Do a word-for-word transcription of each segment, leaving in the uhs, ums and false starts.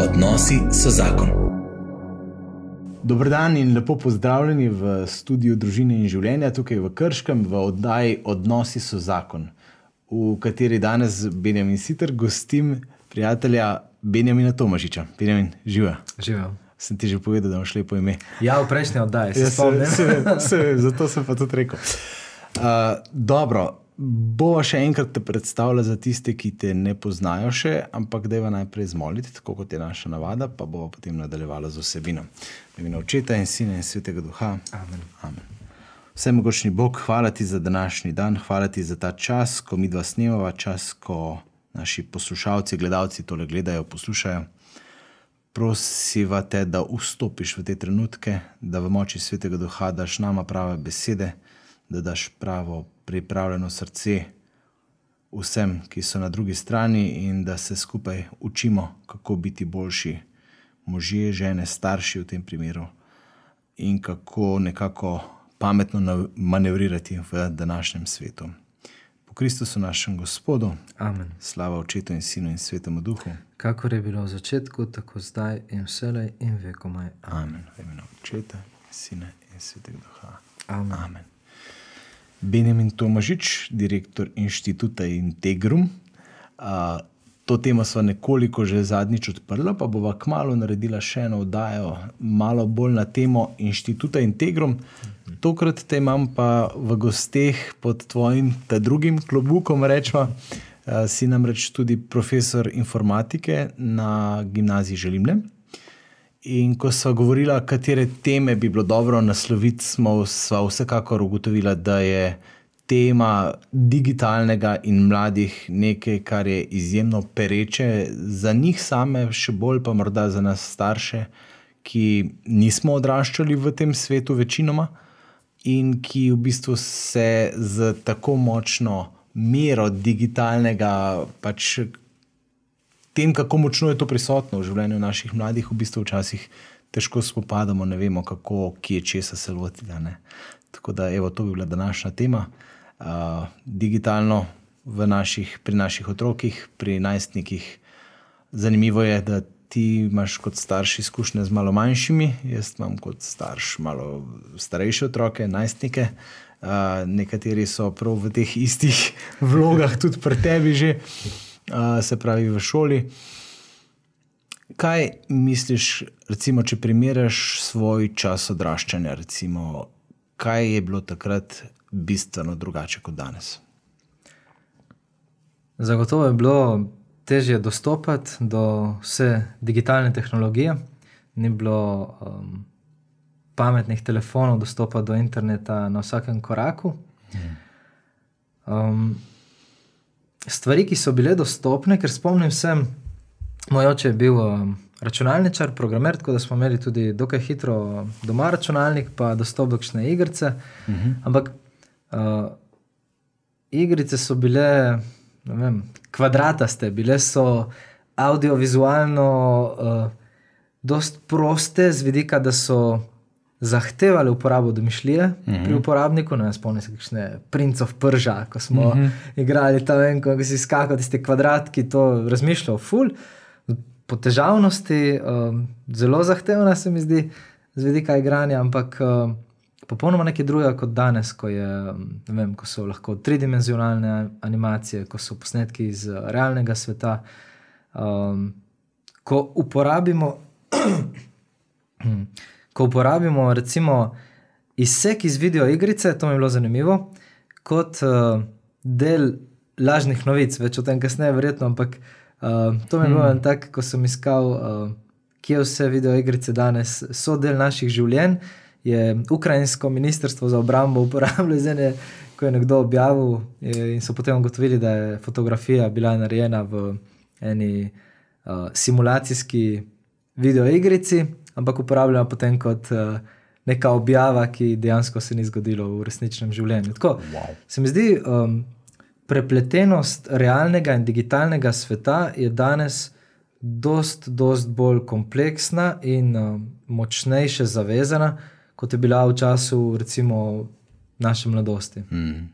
Odnosi so zakon. Dober dan in lepo pozdravljeni v studiu Družine in življenja, tukaj v Krškem, v oddaji Odnosi so zakon, v kateri danes Benjamin Siter gostim prijatelja Benjamina Tomažiča. Benjamin, živa. Živa. Sem ti že povedal, da bomo šli po ime. Ja, v prejšnji oddaji, se Ja, spomnim. se, se, zato sem pa tudi rekel. Uh, dobro, bova še enkrat te predstavila za tiste, ki te ne poznajo še, ampak dajva najprej zmoliti, tako kot je naša navada, pa bova potem nadaljevala z vsebino. V imenu Očeta in Sina in Svetega Duha. Amen. Amen. Vsemogočni Bog, hvala ti za današnji dan, hvala ti za ta čas, ko midva snemava, čas, ko naši poslušalci, gledalci tole gledajo, poslušajo. Prosiva te, da vstopiš v te trenutke, da v moči Svetega Duha daš nama prave besede, da daš pravo pripravljeno srce vsem, ki so na drugi strani, in da se skupaj učimo, kako biti boljši možje, žene, starši v tem primeru in kako nekako pametno manevrirati v današnjem svetu. Po Kristusu našem Gospodu, Amen. Slava Očetu in Sinu in Svetemu Duhu. Kakor je bilo v začetku, tako zdaj in vselej in vekomaj. Amen. V imenu Očeta, Sina in Svetega Duha. Amen. Amen. Benjamin Tomažič, direktor inštituta Integrum. A, to temo sva nekoliko že zadnjič odprla, pa bova kmalu naredila še eno oddajo malo bolj na temo inštituta Integrum. Tokrat te imam pa v gosteh pod tvojim ta drugim klobukom, rečva. A, si namreč tudi profesor informatike na gimnaziji Želimne. In ko sva govorila, katere teme bi bilo dobro nasloviti, smo sva vsekakor ugotovila, da je tema digitalnega in mladih nekaj, kar je izjemno pereče za njih same, še bolj pa morda za nas starše, ki nismo odraščali v tem svetu večinoma in ki v bistvu se z tako močno mero digitalnega pač tem, kako močno je to prisotno v življenju naših mladih, v bistvu včasih težko spopadamo, ne vemo, kako, kje česa se lotiti. Tako da, evo, to bi bila današnja tema. Uh, digitalno v naših, pri naših otrokih, pri najstnikih. Zanimivo je, da ti imaš kot starš izkušnje z malo manjšimi, jaz imam kot starš malo starejše otroke, najstnike. Uh, nekateri so prav v teh istih vlogah tudi pri tebi že. Uh, se pravi v šoli. Kaj misliš, recimo, če primerjaš svoj čas odraščanja, recimo, kaj je bilo takrat bistveno drugače kot danes? Zagotovo je bilo težje dostopati do vse digitalne tehnologije. Ni bilo um, pametnih telefonov, dostopa do interneta na vsakem koraku. Um, Stvari, ki so bile dostopne, ker spomnim se, moj oče je bil um, računalničar, programer, tako da smo imeli tudi dokaj hitro doma računalnik, pa dostop do kakšne igrice. Uh-huh. Ampak uh, igrice so bile, ne vem, kvadrataste, bile so audiovizualno uh, dost proste z vidika, da so zahtevali uporabo domišljije uh-huh. pri uporabniku. No, spomnim se kakšne Prince of Persia, ko smo uh-huh. igrali tam en, ko si skakal tiste kvadratki, to razmišljal ful. Po težavnosti um, zelo zahtevna se mi zdi z vidika igranja, ampak um, popolnoma nekaj drugega kot danes, ko, je, ne vem, ko so lahko tridimenzionalne animacije, ko so posnetki iz realnega sveta. Um, ko uporabimo Ko uporabimo recimo izsek iz video igrice, to mi je bilo zanimivo, kot uh, del lažnih novic, več o tem kasneje verjetno, ampak uh, to mi je bilo hmm. tak, ko sem iskal, uh, kje vse video igrice danes so del naših življenj, je ukrajinsko ministrstvo za obrambo uporabljalo iz ene, ko je nekdo objavil je, in so potem ugotovili, da je fotografija bila narejena v eni uh, simulacijski video igrici, ampak uporabljamo potem kot uh, neka objava, ki dejansko se ni zgodilo v resničnem življenju. Tako, wow. Se mi zdi, um, prepletenost realnega in digitalnega sveta je danes dost, dost bolj kompleksna in um, močnejše zavezana, kot je bila v času, recimo, naše mladosti. Mm.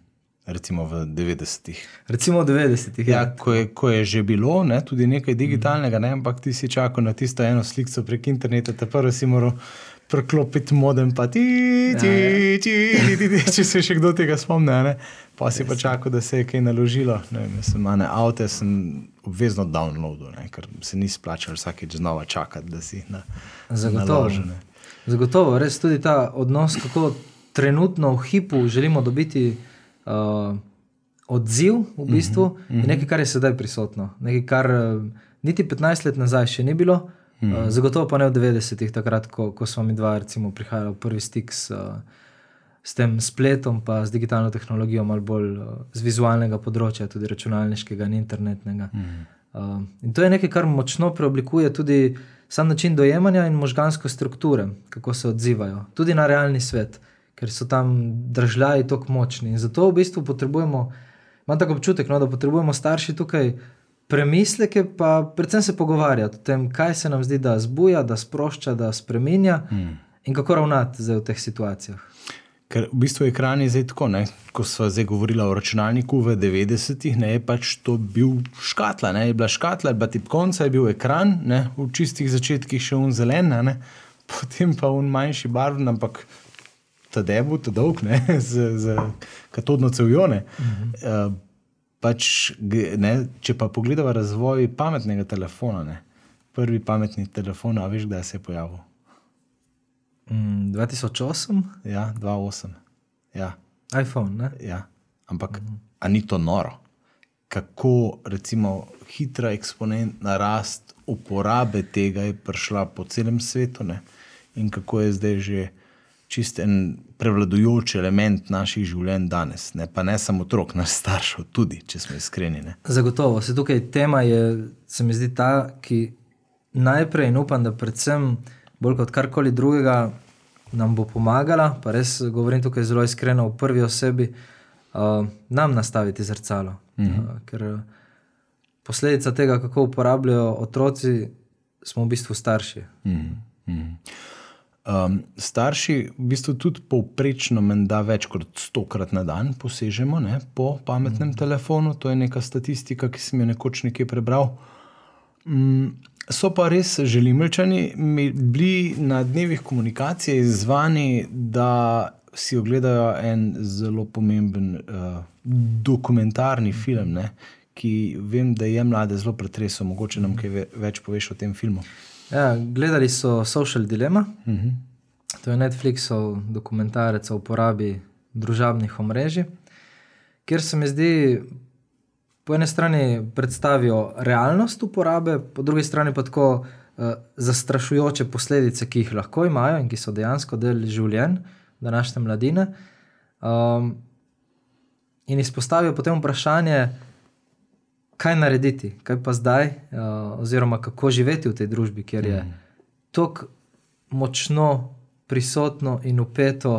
recimo v devetdesetih. Recimo v devetdesetih, ja. Ko je, ko je že bilo, ne, tudi nekaj digitalnega, ne, ampak ti si čakal na tisto eno sliko prek interneta, te prvo si moral preklopiti modem, pa ti, ti, ti, ti, ti, ti, če se še kdo tega spomne, ne. Pa si pa čakal, da se je kaj naložilo. Ne, mislim, ne, avte sem obvezno downloadil, ne, ker se ni splačal vsakeč znova čakati, da si na, naložil. Zagotovo, res tudi ta odnos, kako trenutno v hipu želimo dobiti uh, odziv v bistvu, uh-huh, uh-huh. je nekaj, kar je sedaj prisotno. Nekaj, kar uh, niti petnajst let nazaj še ni bilo, uh-huh. uh, zagotovo pa ne v devetdesetih, takrat, ko, ko smo mi dva recimo prihajali v prvi stik s uh, s tem spletom pa z digitalno tehnologijo, malo bolj uh, z vizualnega področja, tudi računalniškega in internetnega. Mm. Uh, in to je nekaj, kar močno preoblikuje tudi sam način dojemanja in možganske strukture, kako se odzivajo. Tudi na realni svet, ker so tam dražljaji toliko močni. In zato v bistvu potrebujemo, imam tako občutek, no, da potrebujemo starši tukaj premisleke, pa predvsem se pogovarjati o tem, kaj se nam zdi, da zbuja, da sprošča, da spreminja mm. in kako ravnati zdaj v teh situacijah. Ker v bistvu ekran je zdaj tako, ne, ko sva zdaj govorila o računalniku v devetdesetih, ne, je pač to bil škatla, ne, je bila škatla, je bila tipkovnica, je bil ekran, ne, v čistih začetkih še un zelen, ne, potem pa un manjši barvn, ampak ta debu, ta dolg, ne, z, z katodno cevjo, ne. Mhm. Uh, pač, ne, če pa pogledava razvoj pametnega telefona, ne, prvi pametni telefon, a veš, kdaj se je pojavil? dva tisoč osem? Ja, dva tisoč osem. Ja. iPhone, ne? Ja, ampak uh-huh. a ni to noro? Kako, recimo, hitra eksponentna rast uporabe tega je prišla po celem svetu, ne? In kako je zdaj že čist en prevladujoč element naših življenj danes, ne? Pa ne samo otrok, naš staršev tudi, če smo iskreni, ne? Zagotovo. Se tukaj tema je, se mi zdi ta, ki najprej in upam, da predvsem bolj kot karkoli drugega nam bo pomagala, pa res govorim tukaj zelo iskreno v prvi osebi, uh, nam nastaviti zrcalo. Mm-hmm. Uh, ker posledica tega, kako uporabljajo otroci, smo v bistvu starši. Mm-hmm. Um, starši v bistvu tudi povprečno menda več kot stokrat na dan posežemo, ne, po pametnem mm-hmm. telefonu, to je neka statistika, ki sem jo nekoč nekje prebral. Mm, So pa res želimeljčani bili na dnevih komunikacije izzvani, da si ogledajo en zelo pomemben uh, dokumentarni film, ne, ki vem, da je mlade zelo pretresel. Mogoče nam kaj več poveš o tem filmu. Ja, gledali so Social Dilemma. Uh-huh. To je Netflixov dokumentarec o uporabi družabnih omrežij, kjer se mi zdi po ene strani predstavijo realnost uporabe, po drugi strani pa tako uh, zastrašujoče posledice, ki jih lahko imajo in ki so dejansko del življenj današnje mladine. Um, in izpostavijo potem vprašanje, kaj narediti, kaj pa zdaj, uh, oziroma kako živeti v tej družbi, kjer je mm. toliko močno prisotno in upeto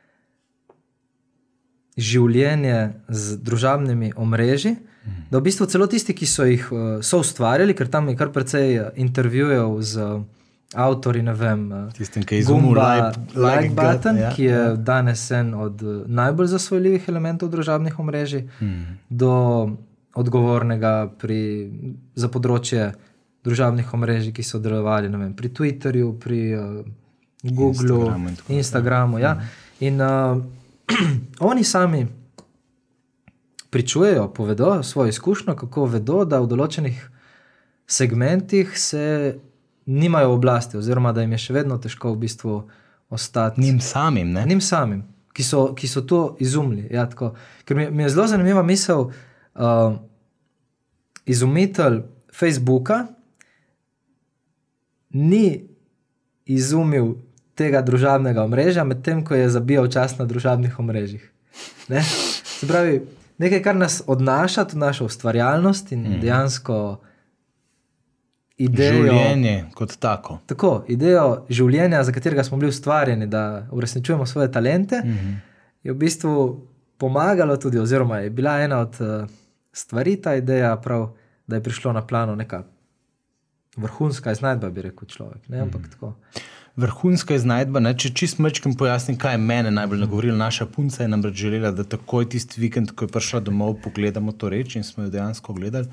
življenje z družabnimi omrežji, da v bistvu celo tisti, ki so jih uh, so ustvarjali, ker tam je kar precej intervjujev z uh, avtori, ne vem, Tistem, ki je izumil like, like, like button, ja, ki je ja. danes en od uh, najbolj zasvojljivih elementov družabnih omrežij, hmm. do odgovornega pri, za področje družabnih omrežij, ki so delovali, ne vem, pri Twitterju, pri uh, Googlu, Instagramu, Instagramu ja. Hmm. In uh, oni sami pričujejo, povedo svojo izkušnjo, kako vedo, da v določenih segmentih se nimajo oblasti, oziroma da jim je še vedno težko v bistvu ostati. Njim samim, ne? Njim samim, ki so, ki so to izumili. Ja, tako. Ker mi, mi je zelo zanimiva misel, uh, izumitelj Facebooka ni izumil tega družabnega omrežja, medtem ko je zabijal čas na družabnih omrežjih. Ne? Se pravi, nekaj, kar nas odnaša, tudi našo ustvarjalnost in mm. dejansko idejo... Življenje kot tako. Tako, idejo življenja, za katerega smo bili ustvarjeni, da uresničujemo svoje talente, mm-hmm. je v bistvu pomagalo tudi, oziroma je bila ena od uh, stvari ta ideja prav, da je prišlo na plano neka vrhunska iznajdba, bi rekel človek. Ne? Ampak mm. tako. vrhunska iznajdba. Ne? Če čist mečkem pojasnim, kaj je mene najbolj nagovorilo. Naša punca je namreč želela, da takoj tisti vikend, ko je prišla domov, pogledamo to reč in smo jo dejansko gledali.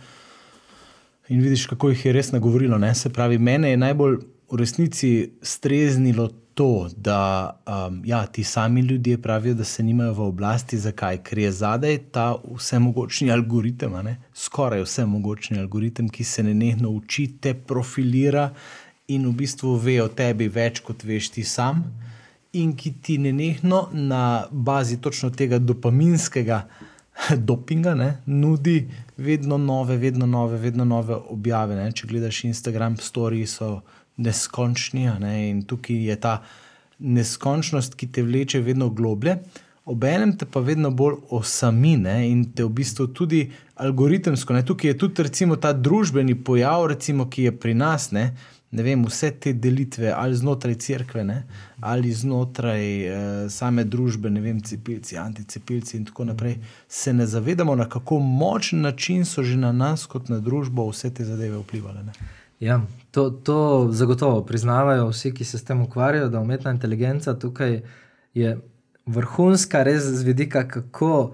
In vidiš, kako jih je res nagovorilo. Ne? Se pravi, mene je najbolj v resnici streznilo to, da um, ja, ti sami ljudje pravijo, da se nimajo v oblasti. Zakaj? Ker je zadaj ta vsemogočni algoritem, ne? Skoraj vsemogočni algoritem, ki se nenehno uči, te profilira in v bistvu ve o tebi več, kot veš ti sam, in ki ti nenehno na bazi točno tega dopaminskega dopinga ne, nudi vedno nove, vedno nove, vedno nove objave. Ne. Če gledaš Instagram, story so neskončni, ne, in tukaj je ta neskončnost, ki te vleče vedno globlje, obenem te pa vedno bolj osami, ne, in te v bistvu tudi algoritemsko, ne, tukaj je tudi recimo ta družbeni pojav, recimo, ki je pri nas, ne, ne vem, vse te delitve, ali znotraj cerkve, ne, ali znotraj eh, same družbe, ne vem, cepilci, anticepilci in tako naprej, se ne zavedamo, na kako močen način so že na nas kot na družbo vse te zadeve vplivale. Ne. Ja, to, to zagotovo priznavajo vsi, ki se s tem ukvarjajo, da umetna inteligenca tukaj je vrhunska res z vidika, kako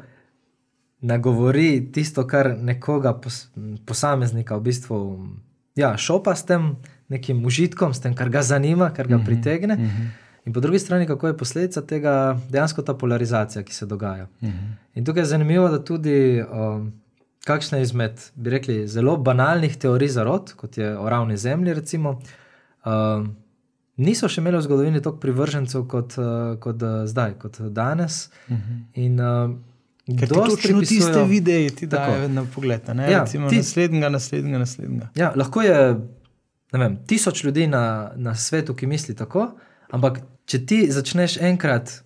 nagovori tisto, kar nekoga pos, posameznika v bistvu ja, šopa s tem nekim užitkom, s tem, kar ga zanima, kar ga pritegne. Uh-huh. In po drugi strani, kako je posledica tega dejansko ta polarizacija, ki se dogaja. Uh-huh. In tukaj je zanimivo, da tudi um, kakšne izmed, bi rekli, zelo banalnih teorij zarod, kot je o ravni zemlji, recimo, um, niso še imeli v zgodovini toliko privržencev kot, uh, kot uh, zdaj, kot danes. Uh-huh. In uh, ker ti točno tiste videe ti dajo na pogled, ne? Ja, recimo ti, naslednjega, naslednjega, naslednjega. Ja, lahko je, ne vem, tisoč ljudi na, na svetu, ki misli tako, ampak če ti začneš enkrat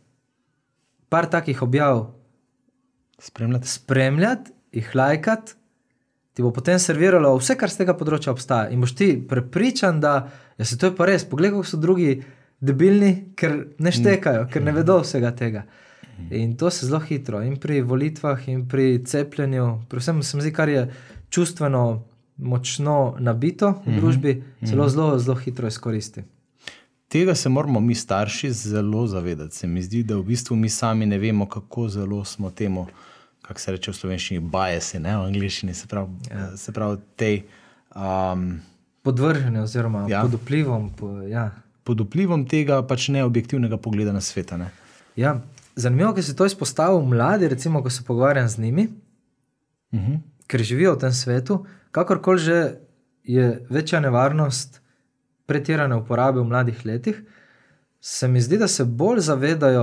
par takih objav spremljati, spremljati jih lajkati, ti bo potem serviralo vse, kar z tega področja obstaja. In boš ti prepričan, da ja, se to je pa res, poglej, kako so drugi debilni, ker ne štekajo, ker ne vedo vsega tega. In to se zelo hitro, in pri volitvah, in pri cepljenju, predvsem se mi zdi, kar je čustveno močno nabito v družbi, zelo, zelo, zelo hitro izkoristi. Tega se moramo mi starši zelo zavedati. Se mi zdi, da v bistvu mi sami ne vemo, kako zelo smo temu, kako se reče v slovenščini, biasi, ne, v angliščini, se pravi, ja. se pravi tej... Um, podvrženi oziroma ja. pod vplivom. Po, ja. Pod vplivom tega pač neobjektivnega pogleda na sveta. Ne. Ja, zanimivo, ker si to izpostavil mladi, recimo, ko se pogovarjam z njimi, uh-huh. ker živijo v tem svetu, kakorkoli že je večja nevarnost pretirane uporabe v mladih letih, se mi zdi, da se bolj zavedajo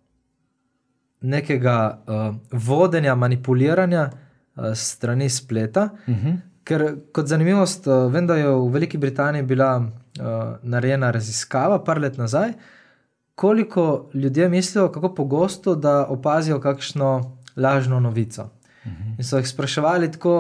nekega uh, vodenja, manipuliranja uh, strani spleta, uh-huh. ker kot zanimivost, uh, vem, da je v Veliki Britaniji bila uh, narejena raziskava par let nazaj, koliko ljudje mislijo, kako pogosto, da opazijo kakšno lažno novico. Uh-huh. In so jih spraševali tako,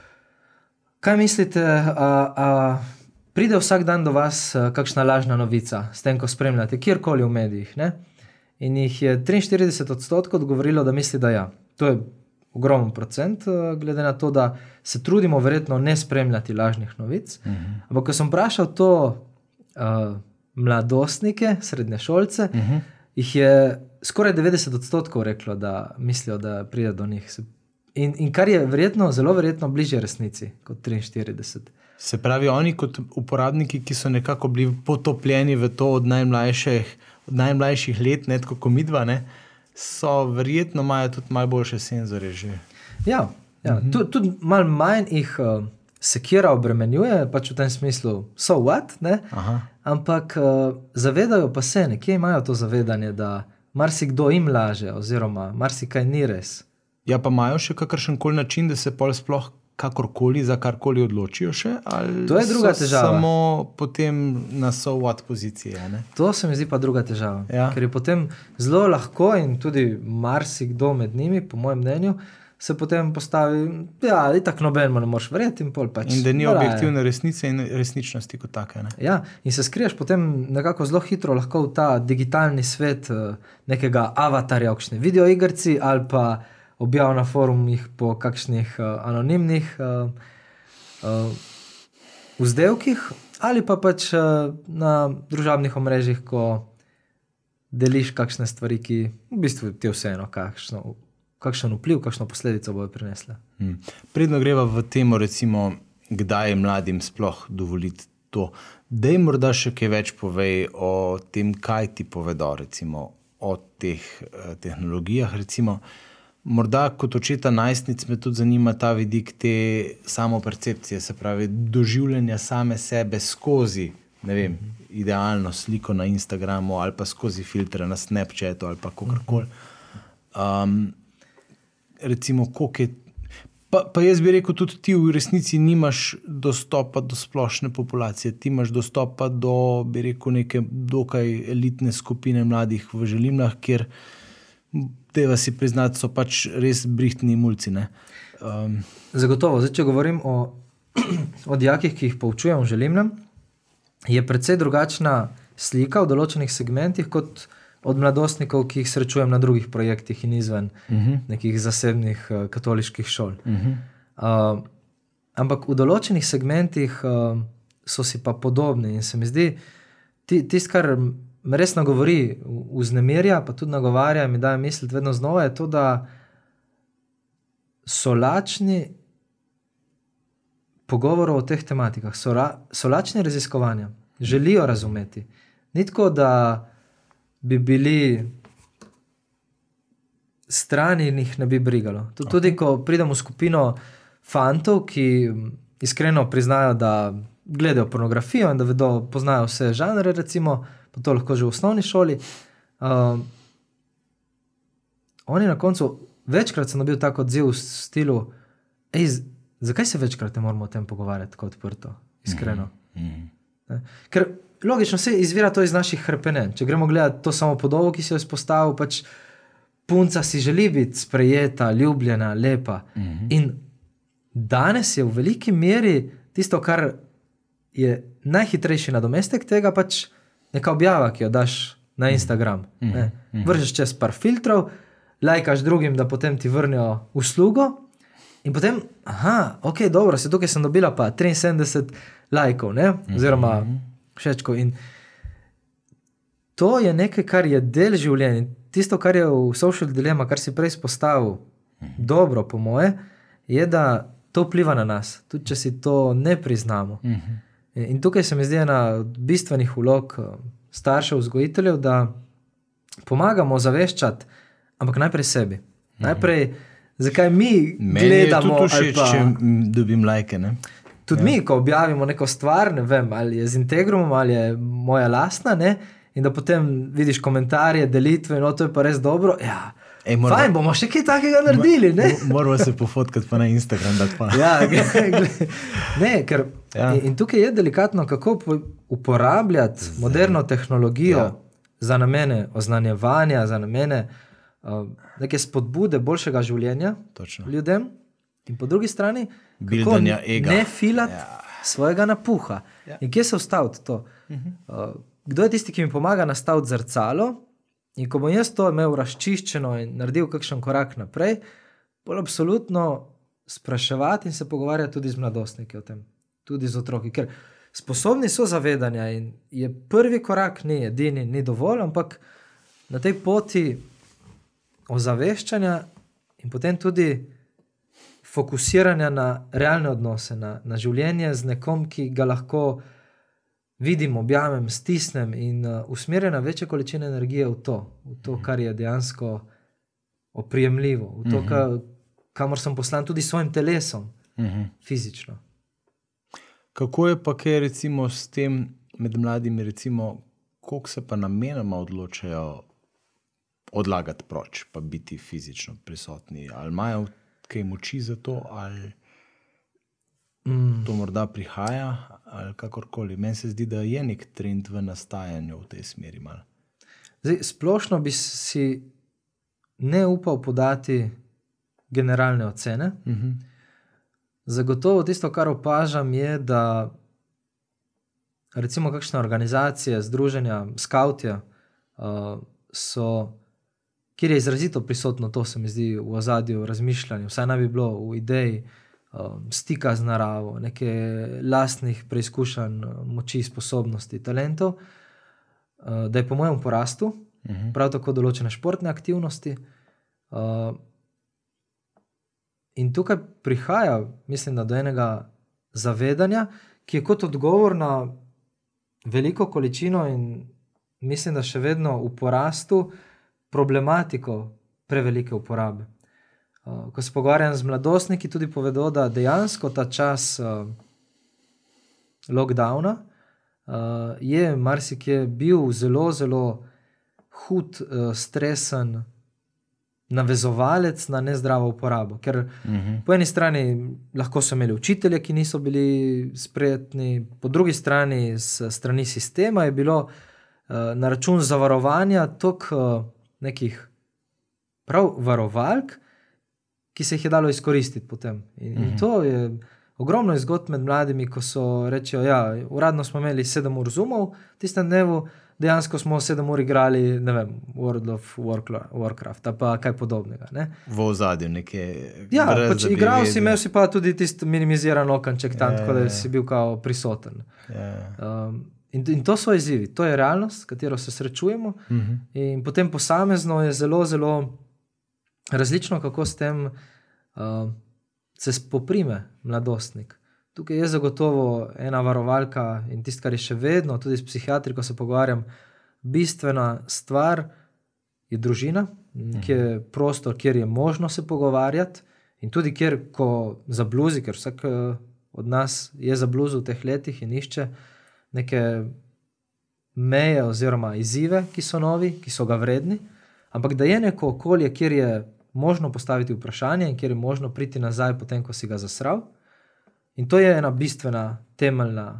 kaj mislite, a, a pride vsak dan do vas a, kakšna lažna novica, s tem, ko spremljate, kjerkoli v medijih, ne? In jih je triinštirideset odstotkov odgovorilo, da misli, da ja. To je ogromen procent, glede na to, da se trudimo verjetno ne spremljati lažnih novic. Uh-huh. Ampak, ko sem vprašal to uh, mladostnike, srednješolce, uh-huh. jih je skoraj devetdeset odstotkov reklo, da mislijo, da pride do njih. In, in kar je verjetno, zelo verjetno bližje resnici kot triinštirideset. Se pravi, oni kot uporabniki, ki so nekako bili potopljeni v to od najmlajših od najmlajših let, ne tako komidva, ne, so verjetno imajo tudi malo boljše senzore že. Ja, ja. Uh-huh. tudi, tudi malo manj jih uh, sekira obremenjuje, pač v tem smislu so what, ne, Aha. ampak uh, zavedajo pa se, nekje imajo to zavedanje, da marsikdo jim laže, oziroma marsikaj ni res. Ja, pa imajo še kakršen koli način, da se pol sploh kakorkoli, za karkoli odločijo še, ali to je druga so težava. Samo potem na so what pozicije, ne? To se mi zdi pa druga težava, ja. ker je potem zelo lahko in tudi marsikdo med njimi, po mojem mnenju, se potem postavi, ja, itak nobenemu ne moreš verjeti in pol pač. In da ni objektivne resnice in resničnosti kot take, ne? Ja, in se skriješ potem nekako zelo hitro lahko v ta digitalni svet nekega avatarja, kakšne videoigrci ali pa objav na forumih po kakšnih uh, anonimnih uh, uh, vzdevkih, ali pa pač uh, na družabnih omrežjih, ko deliš kakšne stvari, ki v bistvu ti vseeno, kakšno, kakšen vpliv, kakšno posledico bojo prinesle. Hmm. Predno greva v temo, recimo, kdaj je mladim sploh dovoliti to. Daj morda še kaj več povej o tem, kaj ti povedo, recimo, o teh eh, tehnologijah, recimo. Morda kot očeta najstnic me tudi zanima ta vidik te samopercepcije, se pravi doživljanja same sebe skozi, ne vem, idealno sliko na Instagramu ali pa skozi filtre na Snapchatu ali pa kakorkoli. Um, recimo, koliko je Pa, pa jaz bi rekel, tudi ti v resnici nimaš dostopa do splošne populacije, ti imaš dostopa do, bi rekel, neke dokaj elitne skupine mladih v Želimljah, kjer treba si priznati, so pač res brihtni mulci. Ne? Um. Zagotovo. Zdaj, če govorim o, o dijakih, ki jih poučujem v Želimljah, je precej drugačna slika v določenih segmentih kot od mladostnikov, ki jih srečujem na drugih projektih in izven uh-huh. nekih zasebnih uh, katoliških šol. Uh-huh. Uh, ampak v določenih segmentih uh, so si pa podobni in se mi zdi, tisto, kar me res nagovori, vznemirja, pa tudi nagovarja in mi daje misliti vedno znova, je to, da so lačni pogovorov o teh tematikah, so, ra, so lačni raziskovanja, želijo razumeti. Ni tako, da bi bili strani in jih ne bi brigalo. Tudi, okay. ko pridem v skupino fantov, ki iskreno priznajo, da gledajo pornografijo in da vedo, poznajo vse žanre, recimo, pa to lahko že v osnovni šoli, uh, oni na koncu, večkrat sem dobil tak odziv v stilu, ej, zakaj se večkrat ne moramo o tem pogovarjati tako odprto, iskreno? Mm-hmm. Ker logično se izvira to iz naših hrpenen. Če gremo gledati to samo podobo, ki si jo izpostavil, pač punca si želi biti sprejeta, ljubljena, lepa. Mm-hmm. In danes je v veliki meri tisto, kar je najhitrejši nadomestek tega, pač neka objava, ki jo daš na Instagram. Mm-hmm. Ne? Mm-hmm. Vržeš čez par filtrov, lajkaš drugim, da potem ti vrnijo uslugo in potem, aha, ok, dobro, se tukaj sem dobila pa triinsedemdeset lajkov, ne? Oziroma mm-hmm. všečko. In to je nekaj, kar je del življenja. Tisto, kar je v social dilema, kar si prej spostavil, mm-hmm. dobro po moje, je, da to vpliva na nas, tudi če si to ne priznamo. Mm-hmm. In, in tukaj se mi zdi ena od bistvenih vlog staršev, vzgojiteljev, da pomagamo zaveščati, ampak najprej sebi. Mm-hmm. Najprej, zakaj mi Meni gledamo... Meni je tudi všeč, pa... če dobim lajke, ne? Tudi ja. mi, ko objavimo neko stvar, ne vem, ali je z Integrumom, ali je moja lastna, ne, in da potem vidiš komentarje, delitve, no, to je pa res dobro, ja, Ej, moramo, fajn, bomo še kaj takega naredili, ne? Moramo se pofotkati pa na Instagram, da pa. Ja, ne, ker ja. in, in tukaj je delikatno, kako uporabljati Zdaj. moderno tehnologijo ja. za namene oznanjevanja, za namene uh, neke spodbude boljšega življenja Točno. ljudem, in po drugi strani, kako ne filati ja. svojega napuha. Ja. In kje se ustaviti to? Uh-huh. Uh, kdo je tisti, ki mi pomaga nastaviti zrcalo? In ko bom jaz to imel razčiščeno in naredil kakšen korak naprej, bolj absolutno spraševati in se pogovarjati tudi z mladostniki o tem. Tudi z otroki. Ker sposobni so zavedanja in je prvi korak ni edini, ni dovolj, ampak na tej poti ozaveščanja in potem tudi fokusiranja na realne odnose, na, na življenje z nekom, ki ga lahko vidim, objamem, stisnem in uh, usmerjena večje količine energije v to, v to, kar je dejansko oprijemljivo, v to, ka, kamor sem poslan tudi s svojim telesom, uh-huh. fizično. Kako je pa kaj recimo s tem med mladimi, recimo, koliko se pa namenoma odločajo odlagati proč, pa biti fizično prisotni, ali imajo kaj moči za to, ali mm. to morda prihaja, ali kakorkoli. Meni se zdi, da je nek trend v nastajanju v tej smeri malo. Zdaj, splošno bi si ne upal podati generalne ocene. Mm-hmm. Zagotovo tisto, kar opažam, je, da recimo kakšne organizacije, združenja, skavtje uh, so kjer je izrazito prisotno, to se mi zdi v ozadju razmišljanju, vsaj naj bi bilo v ideji, um, stika z naravo, neke lastnih preizkušanj, moči, sposobnosti, talentov, uh, da je po mojem porastu, uh-huh. prav tako določene športne aktivnosti. Uh, in tukaj prihaja, mislim, da do enega zavedanja, ki je kot odgovor na veliko količino in mislim, da še vedno v porastu problematiko prevelike uporabe. Uh, ko se pogovarjam z mladostniki, tudi povedo, da dejansko ta čas uh, lockdowna uh, je marsikje bil zelo, zelo hud, uh, stresen navezovalec na nezdravo uporabo. Ker uh-huh. po eni strani lahko so imeli učitelje, ki niso bili spretni, po drugi strani s strani sistema je bilo uh, na račun zavarovanja toliko uh, nekih prav varovalk, ki se jih je dalo izkoristiti potem. In, uh-huh. in to je ogromno izgod med mladimi, ko so rečejo, ja, uradno smo imeli sedem ur zoomov, tistem dnevu dejansko smo sedem ur igrali, ne vem, World of Warcraft, pa kaj podobnega. Ne? V ozadju neke... Ja, pač igral si, imel si pa tudi tisti minimiziran okanček tam, tako da si bil kao prisoten. Um, in, in to so izzivi, to je realnost, s katero se srečujemo uh-huh. in potem posamezno je zelo, zelo različno, kako s tem uh, se spoprime mladostnik. Tukaj je zagotovo ena varovalka in tisto, kar je še vedno, tudi s psihiatri, ko se pogovarjam, bistvena stvar je družina, uh-huh. ki je prostor, kjer je možno se pogovarjati in tudi kjer, ko zabluzi, ker vsak od nas je zabluzil v teh letih in išče neke meje oziroma izzive, ki so novi, ki so ga vredni, ampak da je neko okolje, kjer je možno postaviti vprašanje in kjer je možno priti nazaj potem, ko si ga zasral. In to je ena bistvena, temeljna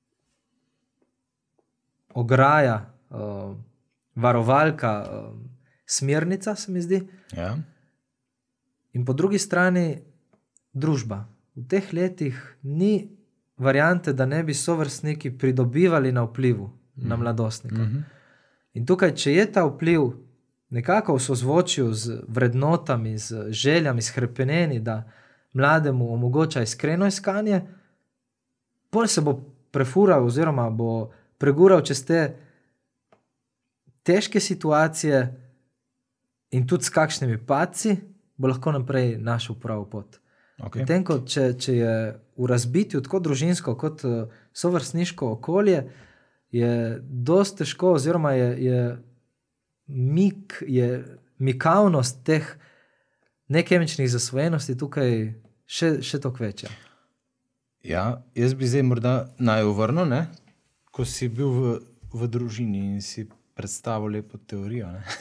ograja, uh, varovalka, uh, smernica, se mi zdi. Ja. In po drugi strani družba. V teh letih ni variante, da ne bi sovrstniki pridobivali na vplivu mm. na mladostnika. Mm-hmm. In tukaj, če je ta vpliv nekako v sozvočju z vrednotami, z željami, s hrepeneni, da mlademu omogoča iskreno iskanje, pol se bo prefural oziroma bo pregural čez te težke situacije in tudi s kakšnimi padci bo lahko naprej našel pravo pot. Okay. Tem, ko če, če je v razbitju tako družinsko kot sovrstniško okolje, je dosti težko oziroma je, je mik, je mikavnost teh nekemičnih zasvojenosti tukaj še, še toliko večja. Ja, jaz bi zdaj morda najovrno, ne? Ko si bil v, v družini in si predstavil lepo teorijo. Ne?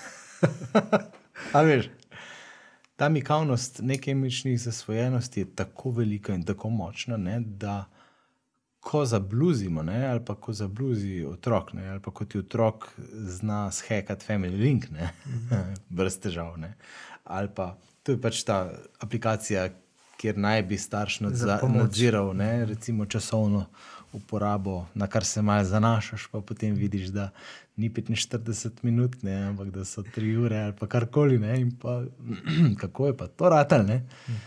A veš, ta mikavnost nekemičnih zasvojenosti je tako velika in tako močna, ne? Da ko zabluzimo, ne? Ali pa ko zabluzi otrok, ne? Ali pa ko ti otrok zna shackat Family Link, ne? Brez težav, ne? Ali pa to je pač ta aplikacija, kjer naj bi starš nadziral, ne, recimo časovno uporabo, na kar se malo zanašaš, pa potem vidiš, da ni petinštirideset minut, ne, ampak da so tri ure ali pa karkoli, ne, in pa kako je pa to ratal, ne.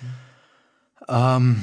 Um,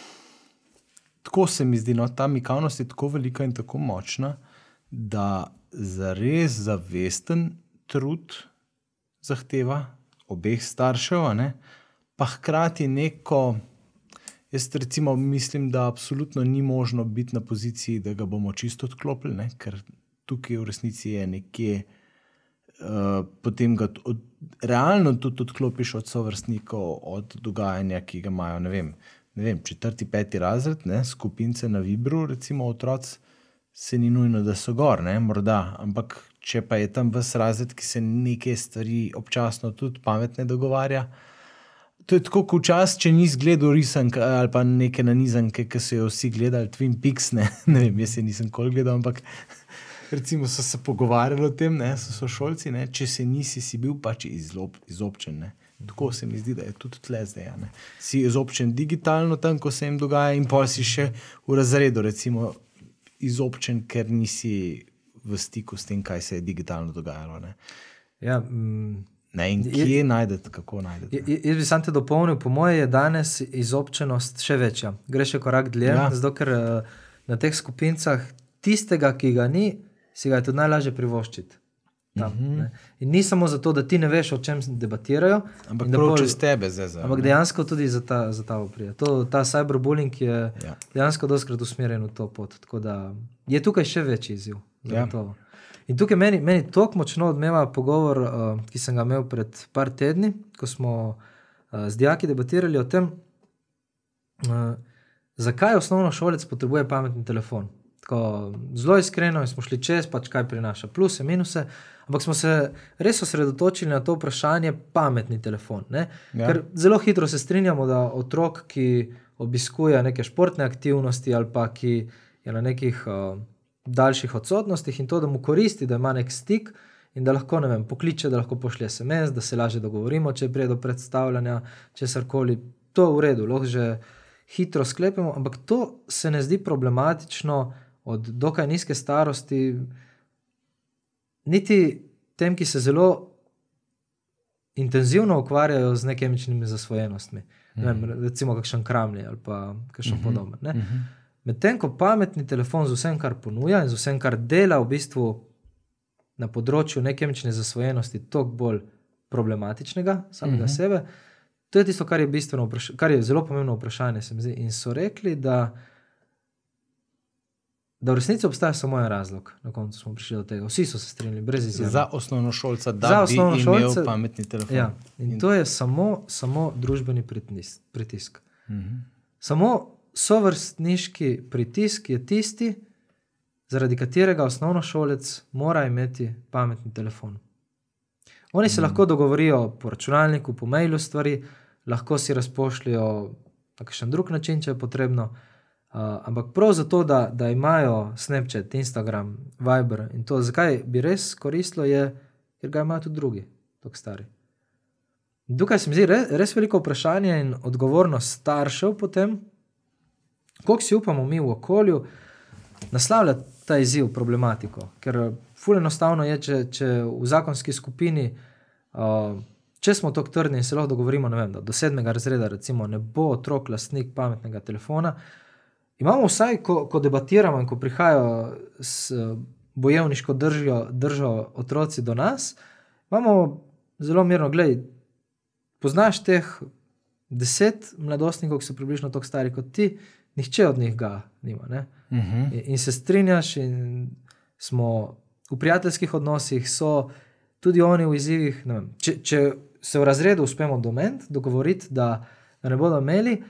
tako se mi zdi, no, ta mikavnost je tako velika in tako močna, da zares zavesten trud zahteva obeh staršev, ne? Pa hkrati neko, jaz recimo mislim, da absolutno ni možno biti na poziciji, da ga bomo čisto odklopili, ne? Ker tukaj v resnici je nekje, uh, potem ga od, realno tudi odklopiš od sovrstnikov, od dogajanja, ki ga imajo, ne vem, ne vem, četrti, peti razred, ne? Skupince na Vibru, recimo otroci, se ni nujno, da so gor, ne? Morda, ampak če pa je tam ves razred, ki se neke stvari občasno tudi pametne dogovarja, to je tako, ko včas, če nisi gledal risank ali pa neke nanizanke, ki so jo vsi gledali, Twin Peaks, ne, ne vem, jaz se nisem kol gledal, ampak recimo so se pogovarjali o tem, ne, so sošolci, ne, če se nisi, si bil pač izlob, izobčen, ne. Tako se mi zdi, da je tudi tle zdaj, ne. Si izobčen digitalno tam, ko se jim dogaja in pol si še v razredu, recimo, izobčen, ker nisi v stiku s tem, kaj se je digitalno dogajalo. Ne? Ja, m, Ne, in kje je, najdete, kako najdete? Je, jaz bi sam te dopolnil, po moje je danes izobčenost še večja. Gre še korak dlje, ja. Zato ker na teh skupincah tistega, ki ga ni, si ga je tudi najlažje privoščiti. Tam, mm-hmm. In ni samo zato, da ti ne veš, o čem debatirajo. Ampak prav čez tebe zdaj. Ampak dejansko tudi za ta, za ta oprija. To, ta cyberbullying je ja. dejansko doskrat usmerjen v to pot. Tako da je tukaj še večji izziv. Ja. In tukaj meni, meni toliko močno odmeva pogovor, uh, ki sem ga imel pred par tedni, ko smo uh, z dijaki debatirali o tem, uh, zakaj osnovnošolec potrebuje pametni telefon. Tako, zelo iskreno smo šli čez, pač kaj prinaša pluse, minuse, ampak smo se res osredotočili na to vprašanje pametni telefon. Ne? Ja. Ker zelo hitro se strinjamo, da otrok, ki obiskuje neke športne aktivnosti ali pa ki je na nekih uh, daljših odsotnostih in to, da mu koristi, da ima nek stik in da lahko, ne vem, pokliče, da lahko pošlje es em es, da se lažje dogovorimo, če prije do predstavljanja, česarkoli, to je v redu, lahko že hitro sklepemo, ampak to se ne zdi problematično od dokaj nizke starosti, niti tem, ki se zelo intenzivno ukvarjajo z nekemičnimi zasvojenostmi. Mm. Ne vem, recimo kakšen kramlji ali pa kakšen mm-hmm. podoben. Ne? Mm-hmm. Medtem, ko pametni telefon z vsem, kar ponuja in z vsem, kar dela v bistvu na področju nekemične zasvojenosti toliko bolj problematičnega samega mm-hmm. sebe, to je tisto, kar je bistveno vprašanje, kar je zelo pomembno vprašanje, se mi zdi. In so rekli, da da v resnici obstaja samo en razlog. Na koncu smo prišli do tega. Vsi so se strinjali, brez izjeme. Za osnovnošolca, da Za osnovnošolce, bi imel pametni telefon. Ja, in, in to je samo, samo družbeni pritisk. pritisk. Mm-hmm. Samo sovrstniški pritisk je tisti, zaradi katerega osnovnošolec mora imeti pametni telefon. Oni mm-hmm. se lahko dogovorijo po računalniku, po mailu stvari, lahko si razpošljajo na kakšen drug način, če je potrebno. Uh, ampak prav zato, da, da imajo Snapchat, Instagram, Viber in to, zakaj bi res koristilo, je, ker ga imajo tudi drugi, tako stari. Tukaj se mi zdi res, res veliko vprašanje in odgovornost staršev potem, koliko si upamo mi v okolju naslavljati ta izziv, problematiko. Ker ful enostavno je, če, če v zakonski skupini, uh, če smo tako trdni in se lahko dogovorimo, ne vem, da do sedmega razreda recimo ne bo otrok lastnik pametnega telefona, imamo vsaj, ko, ko debatiramo in ko prihajajo s bojevniško držjo, držo otroci do nas, imamo zelo mirno, gledaj, poznaš teh deset mladostnikov, ki so približno toliko stari kot ti, nihče od njih ga nima. Ne? Uh-huh. In, in se strinjaš in smo v prijateljskih odnosih, so tudi oni v izzivih, ne vem, če, če se v razredu uspemo doment, dogovoriti, da, da ne bodo imeli,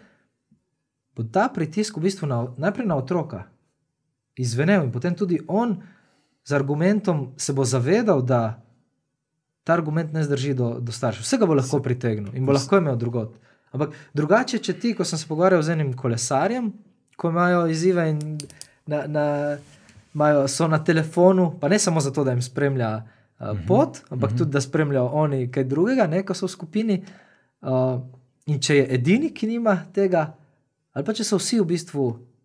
bo ta pritisk v bistvu na, najprej na otroka izvenel in potem tudi on z argumentom se bo zavedal, da ta argument ne zdrži do, do staršev. Vsega bo lahko pritegnil in bo lahko imel drugot. Ampak drugače, če ti, ko sem se pogovarjal z enim kolesarjem, ko imajo izzive in na, na, imajo, so na telefonu, pa ne samo zato, da jim spremlja uh, pot, ampak uh-huh. tudi, da spremljajo oni kaj drugega, ne, ko so v skupini. Uh, in če je edini, ki nima tega, ali pa če so vsi v bistvu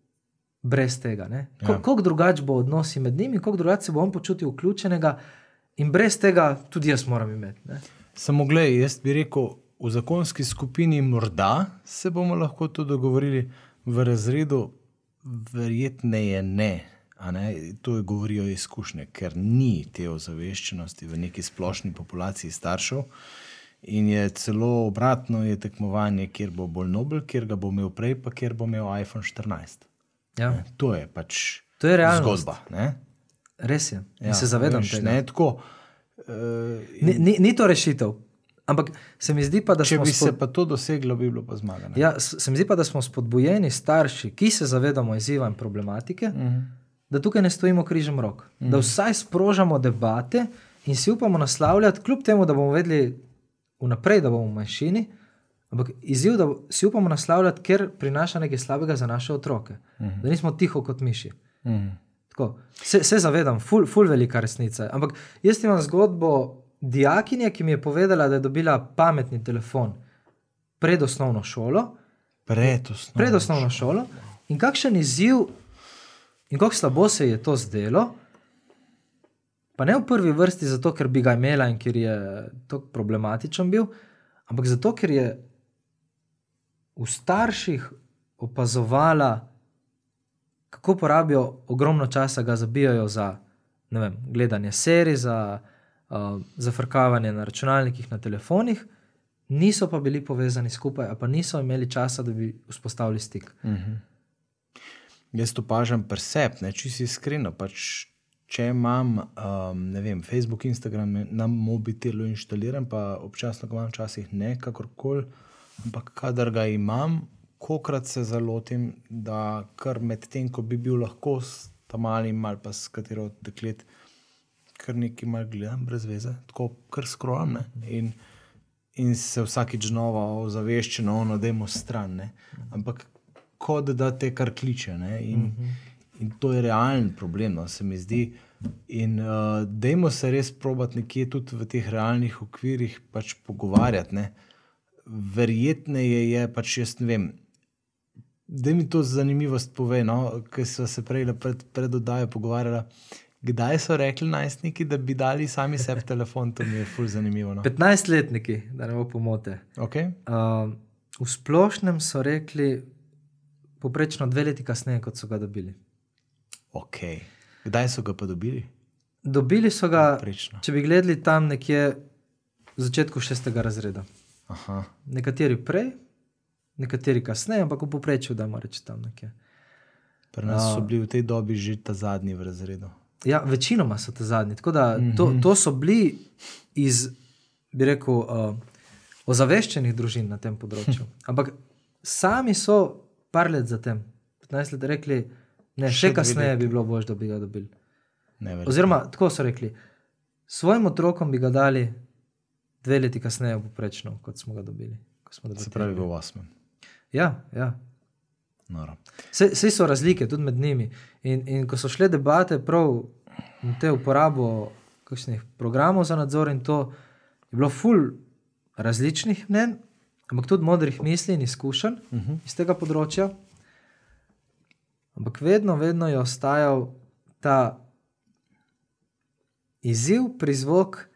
brez tega. Ne? Ko, ja. Koliko drugač bo odnosi med njimi, koliko drugač se bo on počutil vključenega in brez tega tudi jaz moram imeti. Ne? Samo glej, jaz bi rekel, v zakonski skupini morda se bomo lahko tudi dogovorili, v razredu verjetneje ne. A ne? To je govorijo izkušnje, ker ni te ozaveščenosti v neki splošni populaciji staršev. In je celo obratno je tekmovanje, kjer bo bolj nobel, kjer ga bo imel prej, pa kjer bo imel iPhone štirinajst. Ja. To je pač to je zgodba. Ne? Res je. In ja, se zavedam veš, tega. Ne, tako, uh, in... ni, ni, ni to rešitev. Ampak se mi zdi pa, da če smo... bi spod... se pa to doseglo, bi bilo pa zmaga. Ne? Ja, se mi zdi pa, da smo spodbujeni starši, ki se zavedamo izziva in problematike, uh-huh. da tukaj ne stojimo križem rok. Uh-huh. Da vsaj sprožamo debate in si upamo naslavljati, kljub temu, da bomo vedeli vnaprej, da bomo v manjšini, ampak izziv, da si upamo naslavljati, ker prinaša nekaj slabega za naše otroke. Uh-huh. Da nismo tiho kot miši. Uh-huh. Tako, se, se zavedam, ful, ful velika resnica. Ampak jaz imam zgodbo dijakinje, ki mi je povedala, da je dobila pametni telefon pred osnovno šolo. Pred osnovno, pred osnovno šolo. šolo. In kakšen izziv in kako slabo se je to zdelo, Pa ne v prvi vrsti zato, ker bi ga imela in ker je tako problematičen bil, ampak zato, ker je v starših opazovala, kako porabijo ogromno časa, ga zabijajo za, ne vem, gledanje serij, za uh, zafrkavanje na računalnikih, na telefonih, niso pa bili povezani skupaj, a pa niso imeli časa, da bi vzpostavili stik. Mhm. Jaz to pažam pri sebi, ne, če si iskreno, pač če imam, um, ne vem, Facebook, Instagram na mobitelu inštaliran, pa občasno ga imam, včasih ne, kakorkoli, ampak kadar ga imam, kolikrat se zalotim, da kar med tem, ko bi bil lahko s tamalim ali pa s katero od deklet, kar nekaj mal gledam, brez veze, tako kar skrolam, ne, in, in se vsakič znova ozaveščeno, ono, dajmo stran, ne, ampak kot da te kar kliče, ne, in, in to je realen problem, no, se mi zdi, in uh, dajmo se res probati nekje tudi v teh realnih okvirih pač pogovarjati, ne, verjetneje je, pač jaz ne vem, daj mi to zanimivost povej, no, ker so se prej pred, pred oddajo pogovarjala, kdaj so rekli najstniki, da bi dali sami sebi telefon, to mi je ful zanimivo, no. petnajstletniki, da ne bo pomote. Okay. Uh, v splošnem so rekli poprečno dve leti kasneje, kot so ga dobili. Ok. Kdaj so ga pa dobili? Dobili so ga, Poprečno. Če bi gledali tam nekje v začetku šestega razreda. Aha. Nekateri prej, nekateri kasneje, ampak v povprečju, dajmo reči tam nekje. Pri nas so bili v tej dobi že ta zadnji v razredu. Ja, večinoma so te zadnji. Tako da Mhm. to, to so bili iz, bi rekel, uh, ozaveščenih družin na tem področju. Ampak sami so par let zatem, petnajst let, rekli, ne, še Še dve kasneje leti. bi bilo boljše, da bi ga dobili. Neverjetno. Oziroma, tako so rekli, svojim otrokom bi ga dali dve leti kasneje poprečno, kot smo ga dobili. Ko smo Se pravi v osmem. Ja, ja. Noro. Sej, sej so razlike tudi med njimi. In, in ko so šle debate prav na te uporabo kakšnih programov za nadzor in to, je bilo ful različnih mnen, ampak tudi modrih misli in izkušenj uh -huh. iz tega področja. Ampak vedno, vedno je ostajal ta izziv, prizvok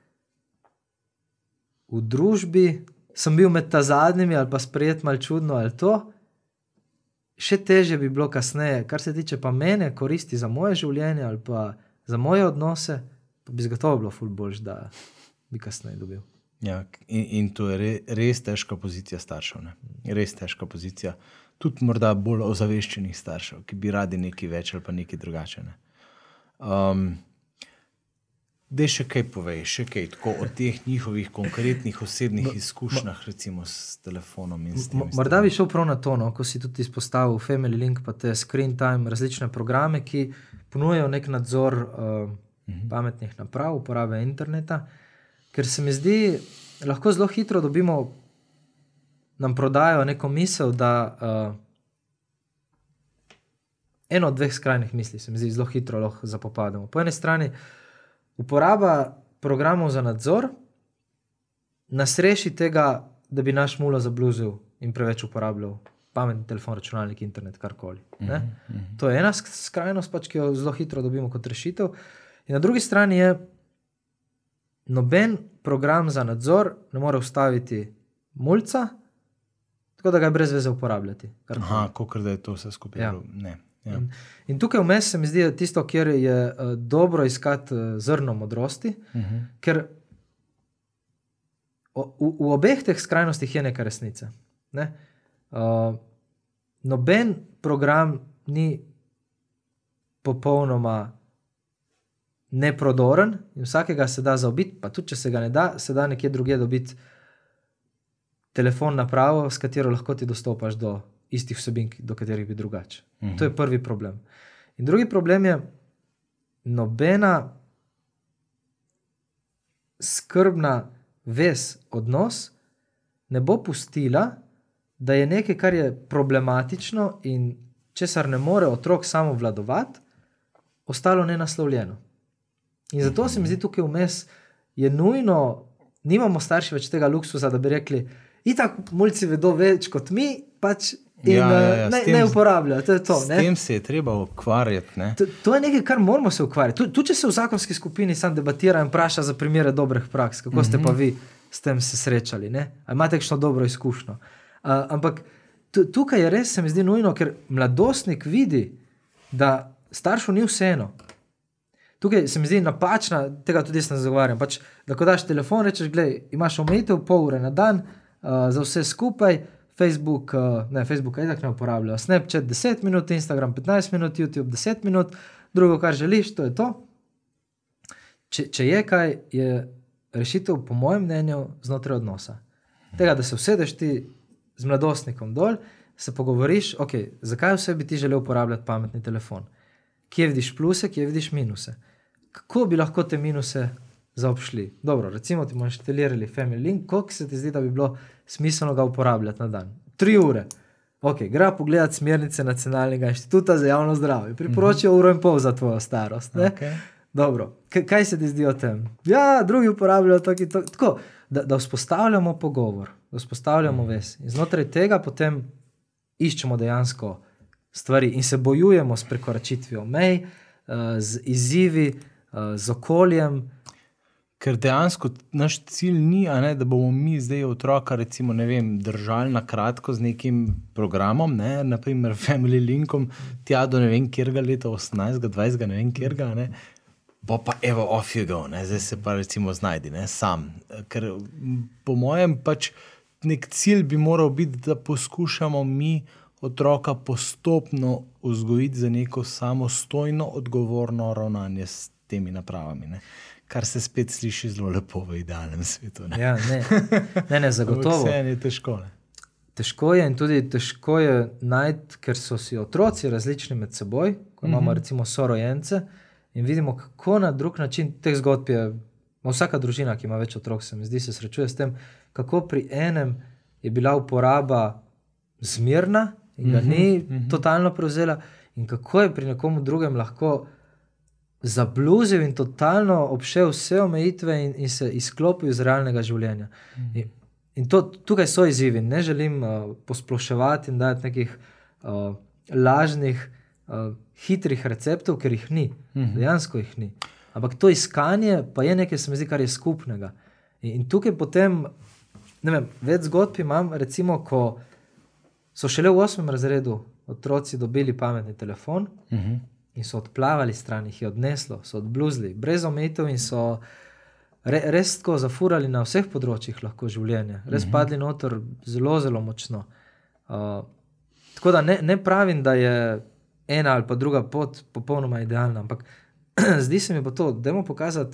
v družbi, sem bil med ta zadnjimi ali pa sprejet malo čudno ali to, še težje bi bilo kasneje, kar se tiče pa mene, koristi za moje življenje ali pa za moje odnose, pa bi zgotovo bilo ful boljš, da bi kasneje dobil. Ja, in, in to je re, res težka pozicija staršev. Ne? Res težka pozicija. Tudi morda bolj ozaveščenih staršev, ki bi radi nekaj več ali pa nekaj drugače. Ne? Um, Dej še kaj povej, še kaj tako o teh njihovih konkretnih osebnih izkušnjah, recimo s telefonom in s tem. Morda bi šel prav na to, no, ko si tudi izpostavil Family Link, pa te Screen Time, različne programe, ki ponujajo nek nadzor uh, uh-huh. pametnih naprav, uporabe interneta, ker se mi zdi, lahko zelo hitro dobimo, nam prodajo neko misel, da uh, eno od dveh skrajnih misli se mi zdi zelo hitro lahko zapopademo. Po eni strani uporaba programov za nadzor nas reši tega, da bi naš mulo zabluzil in preveč uporabljal pametni telefon, računalnik, internet, karkoli. Ne? Uh-huh, uh-huh. To je ena skrajnost, pač, ki jo zelo hitro dobimo kot rešitev. In na drugi strani je, noben program za nadzor ne more ustaviti mulca, tako da ga je brez veze uporabljati. Karkoli. Aha, kakor da je to vse skupaj. Ja. Ne. Ja. In, in tukaj vmes se mi zdi tisto, kjer je uh, dobro iskati uh, zrno modrosti, uh-huh. ker o, v, v obeh teh skrajnostih je neka resnica. Ne? Uh, noben program ni popolnoma neprodoren in vsakega se da zaobiti, pa tudi če se ga ne da, se da nekje drugje dobiti telefon napravo, s katero lahko ti dostopaš do istih vsebin, do katerih bi drugače. Uh-huh. To je prvi problem. In drugi problem je, nobena skrbna vez, odnos ne bo pustila, da je nekaj, kar je problematično in česar ne more otrok samo vladovati, ostalo nenaslovljeno. In zato se mi zdi tukaj vmes je nujno, nimamo starši več tega luksusa, da bi rekli, itak mulci vedo več kot mi, pač in Ja, ja, ja, uh, ne, s tem- ne uporabljajo. To je to, S ne? tem se je treba ukvarjati. Ne? To, to je nekaj, kar moramo se ukvarjati. Tu, tu če se v zakonski skupini sam debatira in vpraša za primere dobrih praks, kako ste pa vi s tem se srečali, ne? Ali imate kakšno dobro izkušnjo. Uh, ampak tu, tukaj je res, se mi zdi nujno, ker mladostnik vidi, da staršu ni vseeno. Tukaj se mi zdi napačna, tega tudi jaz ne zagovarjam, pač, da ko daš telefon, rečeš, glej, imaš omejitev pol ure na dan uh, za vse skupaj, Facebook, uh, ne, Facebook itak ne uporabljajo, Snapchat deset minut, Instagram petnajst minut, YouTube deset minut, drugo, kar želiš, to je to. Če, če je kaj, je rešitev po mojem mnenju znotraj odnosa. Tega, da se usedeš ti z mladostnikom dol, se pogovoriš, ok, zakaj vse bi ti želel uporabljati pametni telefon? Kje vidiš pluse, kje vidiš minuse? Kako bi lahko te minuse zaobšli? Dobro, recimo ti bomo inštalirali Family Link, koliko se ti zdi, da bi bilo smiselno ga uporabljati na dan? Tri ure. Ok, gre pogledati smernice Nacionalnega inštituta za javno zdravje. Priporočijo uro in pol za tvojo starost. Ne? Okay. Dobro, K kaj se ti zdi o tem? Ja, drugi uporabljajo tako in tako. Tako, da, da vzpostavljamo pogovor, da vzpostavljamo vez. In znotraj tega potem iščemo dejansko stvari in se bojujemo s prekoračitvijo mej, z izzivi, z okoljem. Ker dejansko naš cilj ni, a ne, da bomo mi zdaj otroka recimo, ne vem, držali na kratko z nekim programom, ne, naprimer Family Linkom, tja do ne vem kjerga leta, osemnajstega, dvajsetega, ne vem kjerga, ne, bo pa evo off you go, ne, zdaj se pa recimo znajdi, ne, sam. Ker po mojem pač nek cilj bi moral biti, da poskušamo mi otroka postopno vzgojiti za neko samostojno, odgovorno ravnanje s temi napravami, ne. Kar se spet sliši zelo lepo v idealnem svetu. Ne? Ja, ne, ne, ne zagotovo. Vse je težko. Ne? Težko je in tudi težko je najti, ker so si otroci različni med seboj, ko imamo mm -hmm. recimo sorojence in vidimo, kako na drug način teh zgodb je, vsaka družina, ki ima več otrok, se mi zdi, se srečuje s tem, kako pri enem je bila uporaba zmirna in ga mm -hmm. ni mm -hmm. totalno prevzela in kako je pri nekomu drugem lahko zabluzil in totalno obšel vse omejitve in, in se izklopil iz realnega življenja. Mm. In, in to, tukaj so izzivi. Ne želim uh, posploševati in dati nekih uh, lažnih, uh, hitrih receptov, ker jih ni. Mm. Dejansko jih ni. Ampak to iskanje pa je nekaj, se mi zdi, kar je skupnega. In, in tukaj potem, ne vem, več zgodb imam, recimo, ko so šele v osmem razredu otroci dobili pametni telefon, mm-hmm. in so odplavali stran, jih je odneslo, so odbluzli, brez omejitev in so re, res tako zafurali na vseh področjih lahko življenja. Res mm-hmm. padli noter zelo, zelo močno. Uh, tako da ne, ne pravim, da je ena ali pa druga pot popolnoma idealna, ampak zdi se mi pa to, dajmo pokazati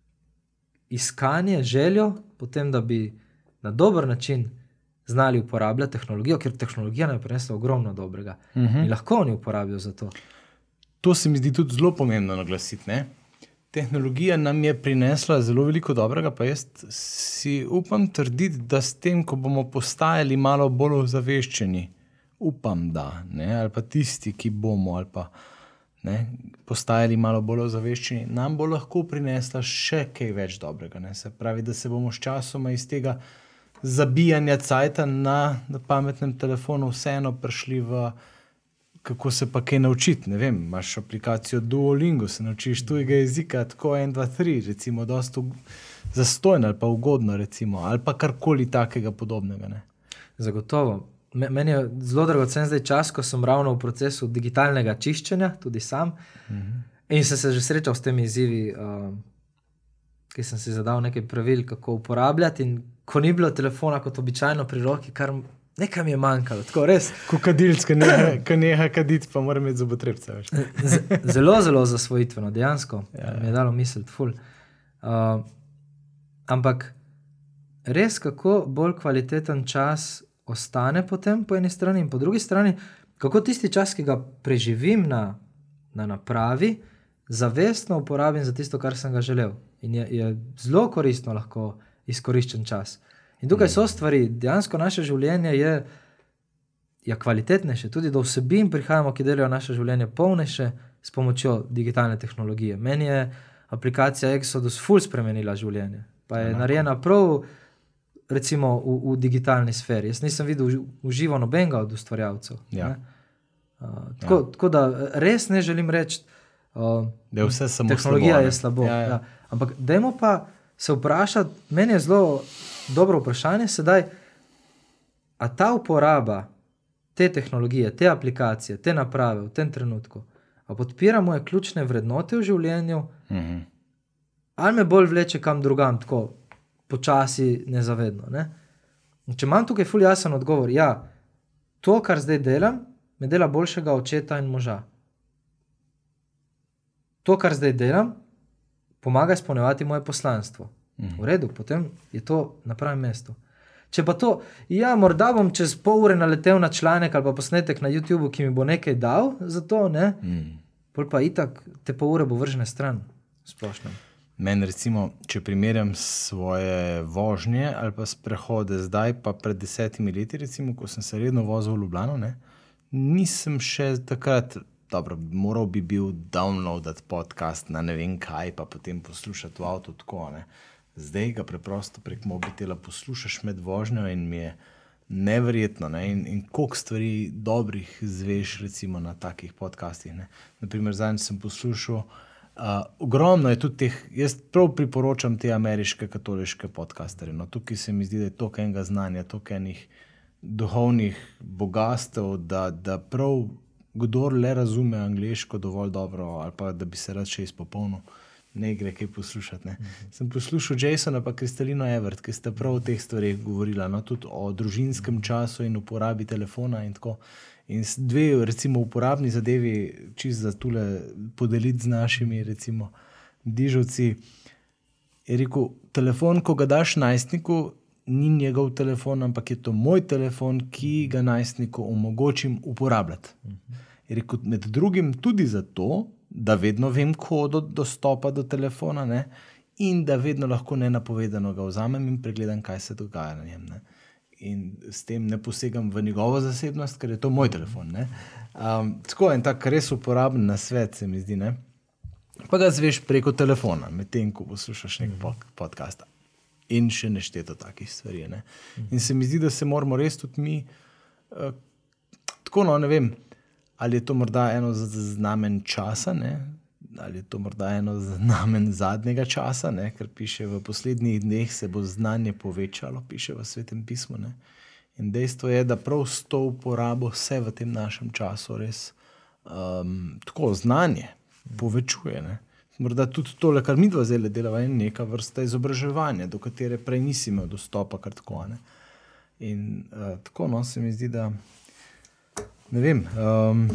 iskanje, željo, potem, da bi na dober način znali uporabljati tehnologijo, ker tehnologija nam je prinesla ogromno dobrega. Mm-hmm. In lahko oni uporabijo za to. To se mi zdi tudi zelo pomembno naglasiti. Ne? Tehnologija nam je prinesla zelo veliko dobrega, pa jaz si upam trditi, da s tem, ko bomo postajali malo bolj ozaveščeni, upam, da, ne? Ali pa tisti, ki bomo, ali pa ne, postajali malo bolj ozaveščeni, nam bo lahko prinesla še kaj več dobrega. Ne? Se pravi, da se bomo s časoma iz tega zabijanja cajta na, na pametnem telefonu vseeno prišli v kako se pa kaj naučiti, ne vem, imaš aplikacijo Duolingo, se naučiš tujega jezika, tako en, dva, tri, recimo, dosti zastojno ali pa ugodno, recimo, ali pa karkoli takega podobnega, ne. Zagotovo. Meni je zelo dragocen zdaj čas, ko sem ravno v procesu digitalnega čiščenja, tudi sam, mm-hmm. in sem se že srečal s temi izzivi, uh, ki sem si zadal nekaj pravil, kako uporabljati in ko ni bilo telefona kot običajno pri roki, kar nekaj mi je manjkalo, tako res. Ko kadilc, ko neha, ko neha kaditi, pa mora imeti zobotrebce. Zelo, zelo zasvojitveno, dejansko. Ja, mi je dalo misliti, ful. Uh, ampak res, kako bolj kvaliteten čas ostane potem po eni strani in po drugi strani, kako tisti čas, ki ga preživim na, na napravi, zavestno uporabim za tisto, kar sem ga želel. In je, je zelo koristno lahko izkoriščen čas. In tukaj so stvari, dejansko naše življenje je, je kvalitetnejše, tudi do vsebin prihajamo, ki delajo naše življenje polnejše s pomočjo digitalne tehnologije. Meni je aplikacija Exodus ful spremenila življenje, pa je Enako. narejena prav recimo v, v digitalni sferi. Jaz nisem videl uživo nobenega od ustvarjalcev. Ja. Uh, tako, ja. tako da res ne želim reči, uh, da je vse samo tehnologija slabo, je slabo. Ja, ja. Ja. Ampak dajmo pa se vprašati, meni je zelo dobro vprašanje sedaj, a ta uporaba te tehnologije, te aplikacije, te naprave v tem trenutku, a podpira moje ključne vrednote v življenju, Mhm. ali me bolj vleče kam drugam, tako počasi, nezavedno. Ne? Če imam tukaj ful jasen odgovor, ja, to, kar zdaj delam, me dela boljšega očeta in moža. To, kar zdaj delam, pomaga izpolnjevati moje poslanstvo. Mhm. V redu, potem je to na pravem mestu. Če pa to, ja, morda bom čez pol ure naletel na članek ali pa posnetek na YouTubeu, ki mi bo nekaj dal za to, ne? Mhm. Pol pa itak te pol ure bo vržene stran splošno. Meni recimo, če primerjam svoje vožnje ali pa sprehode zdaj, pa pred desetimi leti, recimo, ko sem se redno vozil v Ljubljano, ne, nisem še takrat, dobro, moral bi bil downloadati podcast na ne vem kaj, pa potem poslušati v avtu tako, ne. Zdaj ga preprosto prek mobitela poslušaš med vožnjo in mi je neverjetno, ne, in, in koliko stvari dobrih zveš recimo na takih podcastih, ne. Naprimer, zadnjič sem poslušal, Uh, ogromno je tudi teh, jaz prav priporočam te ameriške katoliške podcasterje. No, tukaj se mi zdi, da je toliko enega znanja, toliko enih duhovnih bogastev, da, da prav kdor le razume angleško dovolj dobro ali pa da bi se rad še izpopolnil, ne gre kaj poslušati. Ne. Mm-hmm. Sem poslušal Jasona pa Kristalino Evert, ki sta prav o teh stvareh govorila, no, tudi o družinskem času in uporabi telefona in tako. In dve, recimo, uporabni zadevi, čist za tule podeliti z našimi, recimo, dižovci, je rekel, telefon, ko ga daš najstniku, ni njegov telefon, ampak je to moj telefon, ki ga najstniku omogočim uporabljati. Je rekel, med drugim tudi zato, da vedno vem kodo dostopa do telefona, ne, in da vedno lahko nenapovedano ga vzamem in pregledam, kaj se dogaja na njem, ne. In s tem ne posegam v njegovo zasebnost, ker je to moj telefon. Ne? Um, tako en tak res uporaben nasvet se mi zdi, ne? Pa ga zveš preko telefona, medtem ko poslušaš nek podcast. In še nešteto takih stvari. Ne? In se mi zdi, da se moramo res tudi mi, uh, tako no, ne vem, ali je to morda eno znamen časa, ne? Ali je to morda eno znamen zadnjega časa, ne? Ker piše, v poslednjih dneh se bo znanje povečalo, piše v Svetem pismu. Ne? In dejstvo je, da prav s to uporabo se v tem našem času res um, tako znanje povečuje. Ne? Morda tudi tole, kar mi dva zdaj delava, je neka vrsta izobraževanja, do katere prej nisi imel dostopa kar tako. Ne? In uh, tako no, se mi zdi, da ne vem, um,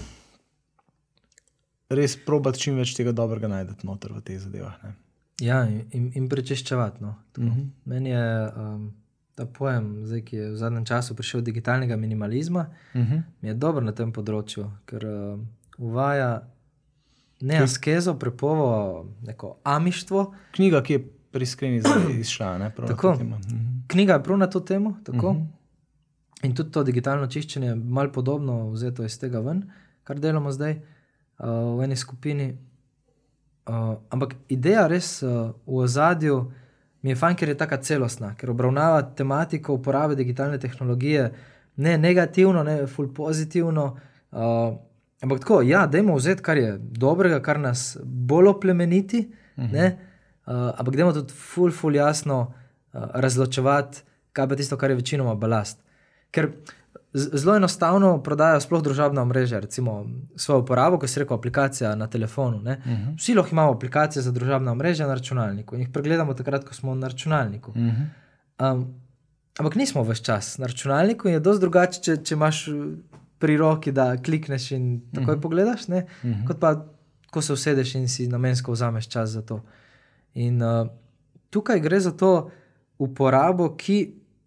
res probati čim več tega dobrega najdeti noter v teh zadevah. Ne? Ja, in, in prečiščevati. No. Mm-hmm. Meni je um, ta pojem, zdaj, ki je v zadnjem času prišel digitalnega minimalizma, mm-hmm. mi je dobro na tem področju, ker uh, uvaja ne askezo, prepovo, neko amištvo. Knjiga, ki je pri Iskreni zdaj izšla. Ne, tako, mm-hmm. Knjiga je prav na to temo, tako. Mm-hmm. In tudi to digitalno čiščenje je malo podobno vzeto iz tega ven, kar delamo zdaj. Uh, v eni skupini. Uh, ampak ideja res uh, v ozadju mi je fajn, ker je taka celostna, ker obravnava tematiko uporabe digitalne tehnologije ne negativno, ne ful pozitivno. Uh, ampak tako, ja, dajmo vzeti, kar je dobrega, kar nas bolj oplemeniti, uh-huh. ne? Uh, ampak dajmo tudi ful, ful jasno uh, razločevati, kaj pa tisto, kar je večinoma balast. Ker zelo enostavno prodajajo sploh družabna omrežja, recimo svojo uporabo, ko si rekel aplikacija na telefonu. Ne? Uh-huh. Vsi lahko imamo aplikacije za družabna omrežja na računalniku in jih pregledamo takrat, ko smo na računalniku. Uh-huh. Um, ampak nismo ves čas na računalniku in je dosti drugače, če, če imaš pri roki, da klikneš in takoj uh-huh. pogledaš, ne? Uh-huh. Kot pa, ko se usedeš in si namensko vzameš čas za to. In uh, tukaj gre za to uporabo, ki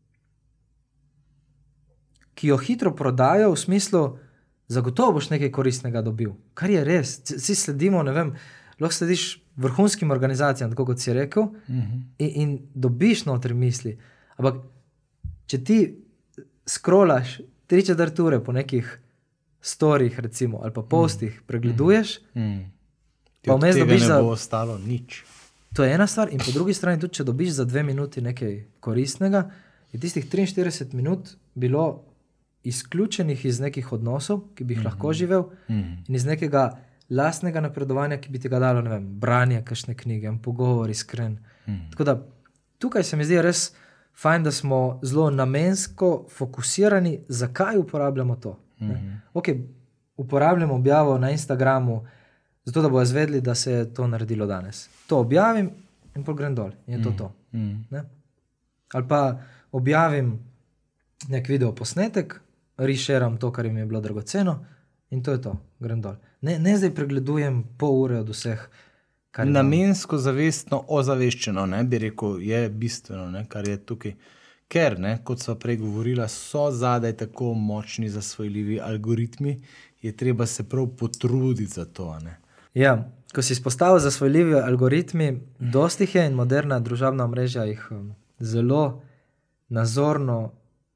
ki jo hitro prodajo v smislu, zagotovo boš nekaj koristnega dobil. Kar je res. Vsi sledimo, ne vem, lahko slediš vrhunskim organizacijam, tako kot si rekel, uh-huh. in, in dobiš notri misli. Ampak, če ti scrollaš tri četrt ure po nekih storih, recimo, ali pa postih, uh-huh. pregleduješ, uh-huh. pa vmes dobiš za... ne bo ostalo nič. To je ena stvar. In po drugi strani tudi, če dobiš za dve minuti nekaj koristnega, je tistih triinštirideset minut bilo izključenih iz nekih odnosov, ki bi jih mm-hmm. lahko živel, mm-hmm. in iz nekega lastnega napredovanja, ki bi ti ga dalo, ne vem, branje kakšne knjige, pogovor iskren. Mm-hmm. Tako da tukaj se mi zdi res fajn, da smo zelo namensko fokusirani, zakaj uporabljamo to. Mm-hmm. Ok, uporabljamo objavo na Instagramu, zato da bojo izvedeli, da se je to naredilo danes. To objavim in pol grem dol. In je to to. Mm-hmm. Ne? Ali pa objavim nek video posnetek, rešeram to, kar jim je bilo dragoceno in to je to. Grem dol. Ne, ne zdaj pregledujem pol ure od vseh, kar je namensko, zavestno, ozaveščeno, ne, bi rekel, je bistveno, ne, kar je tukaj. Ker, ne, kot sva prej govorila, so zadaj tako močni zasvojljivi algoritmi, je treba se prav potruditi za to. Ne. Ja, ko si izpostavil zasvojljivi algoritmi, dosti jih je in moderna družabna omrežja jih um, zelo nazorno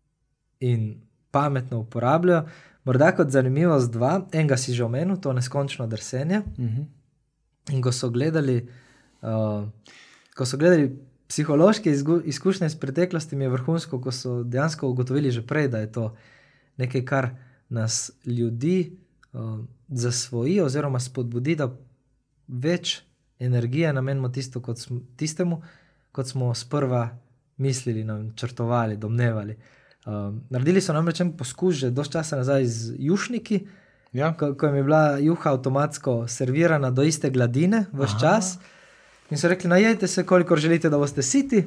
in pametno uporabljajo. Morda kot zanimivost dva, enega si že omenil, to neskončno drsenje. Uh-huh. In ko so gledali, uh, ko so gledali psihološke izgu, izkušnje iz preteklosti, mi je vrhunsko, ko so dejansko ugotovili že prej, da je to nekaj, kar nas ljudi uh, zasvoji oziroma spodbudi, da več energije namenimo tisto, kot smo, tistemu, kot smo sprva mislili, načrtovali, domnevali. Uh, naredili so namreč en poskus že dosti časa nazaj z jušniki, ja. ko, ko jim je bila juha avtomatsko servirana do iste gladine ves čas in so rekli, najejte se, kolikor želite, da boste siti.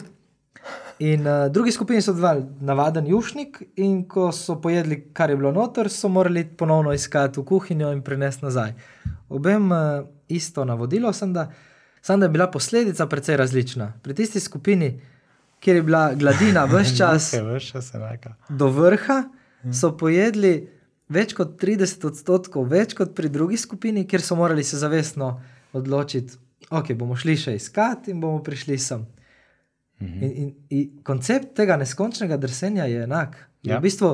In uh, drugi skupini so dvali navaden jušnik in ko so pojedli, kar je bilo noter, so morali ponovno iskati v kuhinjo in prinesti nazaj. Obem uh, isto navodilo, sem da, sem da je bila posledica precej različna. Pri tisti skupini, kjer je bila gladina ves čas do vrha, so pojedli več kot trideset odstotkov več kot pri drugi skupini, kjer so morali se zavestno odločiti, ok, bomo šli še iskati in bomo prišli sem. Mm-hmm. In, in, in koncept tega neskončnega drsenja je enak. Ja. V bistvu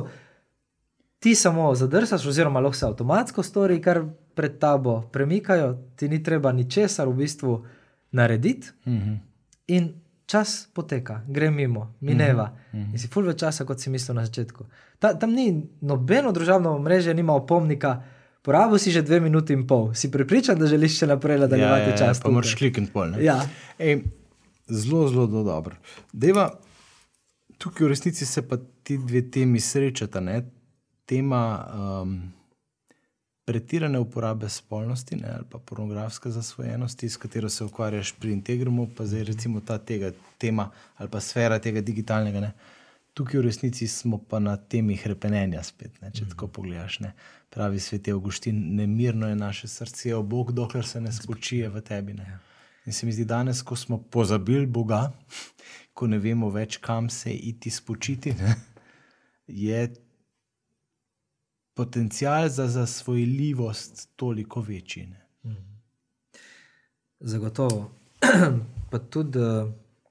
ti samo zadrsaš oziroma lahko se avtomatsko stori, kar pred tabo premikajo, ti ni treba ničesar v bistvu narediti mm-hmm. in čas poteka, gre mimo, mineva mm-hmm. in si ful več časa, kot si mislil na začetku. Ta, tam ni nobeno družabno omrežje, nima opomnika, porabil si že dve minuti in pol, si prepričan, da želiš še naprej nadaljevati ja, čas. Ja, pa moraš klikniti pol. Ne? Ja. Ej, zelo, zelo do dobro. Deva, tukaj v resnici se pa ti dve temi srečata, ne? Tema um, pretirane uporabe spolnosti, ne, ali pa pornografske zasvojenosti, s katero se ukvarjaš pri Integrumu, pa zdaj recimo ta tega tema ali pa sfera tega digitalnega. Ne. Tukaj v resnici smo pa na temi hrepenenja spet, ne, če mm. tako pogledaš. Ne. Pravi sveti Avguštin, nemirno je naše srce, o Bog, dokler se ne spočije v tebi. Ne. In se mi zdi danes, ko smo pozabili Boga, ko ne vemo več, kam se iti spočiti, ne, je potencial za zasvojljivost toliko večji. Ne? Zagotovo. Pa tudi uh,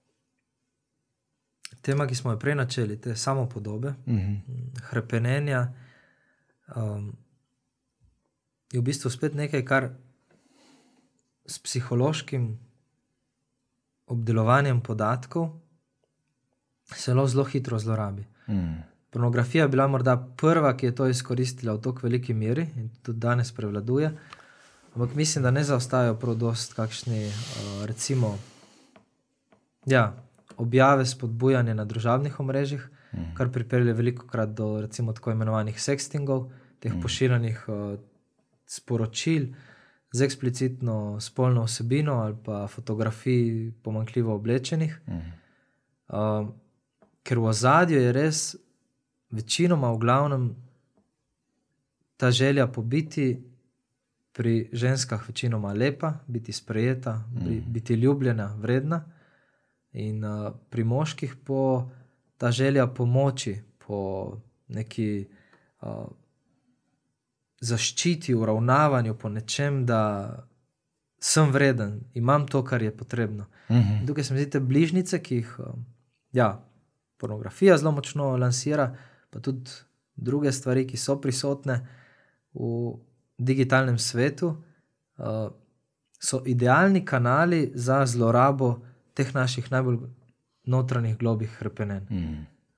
tema, ki smo jo prej načeli, te samopodobe, mm-hmm. hrepenenja, um, je v bistvu spet nekaj, kar s psihološkim obdelovanjem podatkov se zelo hitro zlorabi. Mm. Pornografija je bila morda prva, ki je to izkoristila v toliko veliki meri in tudi danes prevladuje, ampak mislim, da ne zaostajajo prav dost kakšni, uh, recimo, ja, objave spodbujanja na družabnih omrežjih, mm. kar pripelje velikokrat do recimo tako imenovanih sextingov, teh mm. pošiljenih uh, sporočil z eksplicitno spolno vsebino ali pa fotografij pomanjkljivo oblečenih, mm. uh, ker v ozadju je res večinoma v glavnem ta želja po biti pri ženskah večinoma lepa, biti sprejeta, mm. biti ljubljena, vredna in uh, pri moških po ta želja po moči, po neki uh, zaščiti, uravnavanju, po nečem, da sem vreden, imam to, kar je potrebno. Mm-hmm. In tukaj se mi zdi te bližnice, ki jih uh, ja, pornografija zelo močno lansira, pa tudi druge stvari, ki so prisotne v digitalnem svetu, uh, so idealni kanali za zlorabo teh naših najbolj notranjih globih hrepenenj. Mm.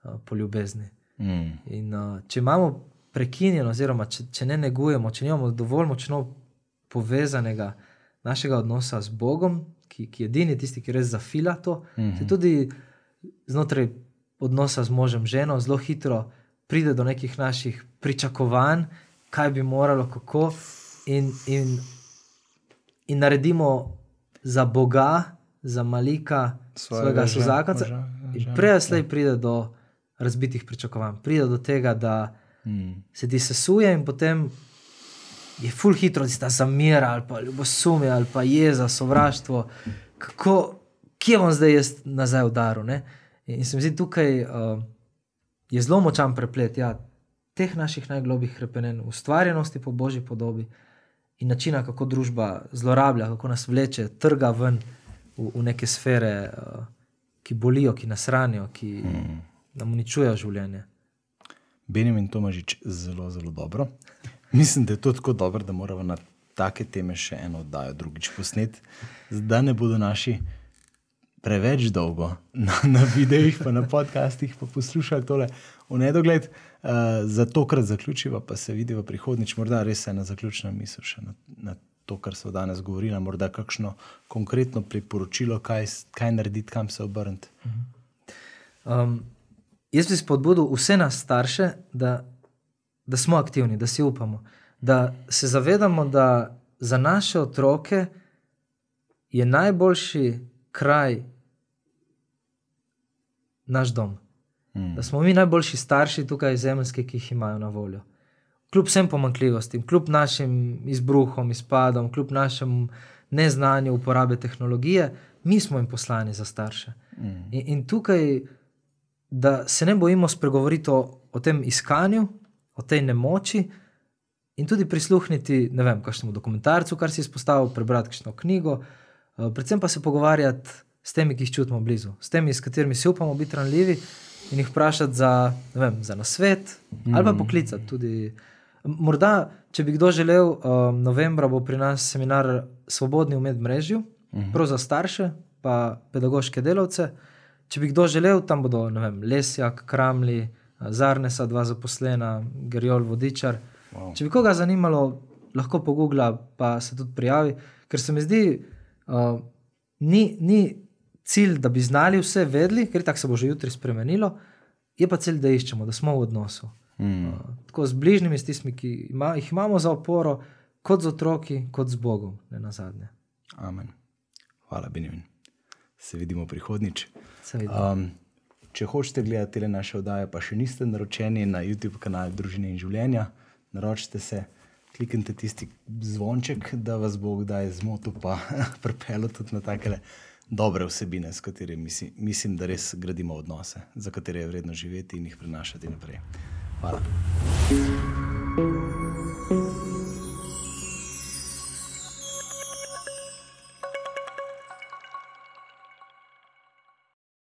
uh, po ljubezni. Mm. In uh, če imamo prekinjeno, oziroma če, če ne negujemo, če nimamo dovolj močno povezanega našega odnosa z Bogom, ki, ki je edini tisti, ki res zafila to, mm-hmm. se tudi znotraj odnosa z možem, ženo, zelo hitro pride do nekih naših pričakovanj, kaj bi moralo, kako, in, in, in naredimo za Boga, za malika, svojega, svojega sozakonca. In prej slej pride do razbitih pričakovanj. Pride do tega, da mm. se ti sesuje in potem je ful hitro tista zamera ali pa ljubosumje ali pa jeza, sovraštvo. Kako, kje bom zdaj jaz nazaj udaril? Ne? In, in se mi zdi tukaj uh, je zelo močan preplet ja, teh naših najglobjih hrepenenj, ustvarjenosti po Božji podobi in načina, kako družba zlorablja, kako nas vleče, trga ven v, v neke sfere, uh, ki bolijo, ki nas ranijo, ki mm. nam uničujejo življenje. Benjamin Tomažič, zelo, zelo dobro. Mislim, da je to tako dobro, da moramo na take teme še eno oddajo drugič posneti, da ne bodo naši preveč dolgo na, na videih, pa na podcastih, pa poslušali tole v nedogled. Uh, za tokrat zaključiva, pa se vidi v prihodnič, morda res ena zaključna misel še na, na to, kar so danes govorila, morda kakšno konkretno priporočilo, kaj, kaj narediti, kam se obrniti. Um, jaz bi spodbudil vse nas starše, da da smo aktivni, da si upamo, da se zavedamo, da za naše otroke je najboljši kraj naš dom. Mm. Da smo mi najboljši starši tukaj zemeljski, ki jih imajo na voljo. Kljub vsem pomanjkljivostim, kljub našim izbruhom, izpadom, kljub našemu neznanju uporabe tehnologije, mi smo jim poslani za starše. Mm. In, in tukaj, da se ne bojimo spregovoriti o, o tem iskanju, o tej nemoči in tudi prisluhniti, ne vem, kakšnemu dokumentarcu, kar si izpostavil, prebrati kakšno knjigo, predvsem pa se pogovarjati s temi, ki jih čutimo blizu, s temi, s katerimi si upamo biti ranljivi in jih vprašati za, ne vem, za nasvet mm. ali pa poklicati tudi. Morda, če bi kdo želel, um, novembra bo pri nas seminar Svobodni v medmrežju, mm. prav za starše pa pedagoške delavce. Če bi kdo želel, tam bodo, ne vem, Lesjak, Kramli, Zarnesa, dva zaposlena, Gerjol, Vodičar. Wow. Če bi koga zanimalo, lahko pogoogla, pa se tudi prijavi, ker se mi zdi, uh, ni, ni cilj, da bi znali vse vedli, ker tako se bo že jutri spremenilo, je pa cilj, da iščemo, da smo v odnosu. Mm. Uh, tako z bližnjimi, s tistimi, ki ima, jih imamo za oporo, kot z otroki, kot z Bogom, ne nazadnje. Amen. Hvala, Benjamin. Se vidimo prihodnič. Se vidimo. Um, Če hočete gledati tele naše oddaje, pa še niste naročeni na YouTube kanal Družine in življenja, naročite se, kliknite tisti zvonček, da vas bo kdaj zmotil, pa pripeljal tudi na takele dobre vsebine, s katerimi mislim, mislim, da res gradimo odnose, za katere je vredno živeti in jih prenašati naprej. Hvala.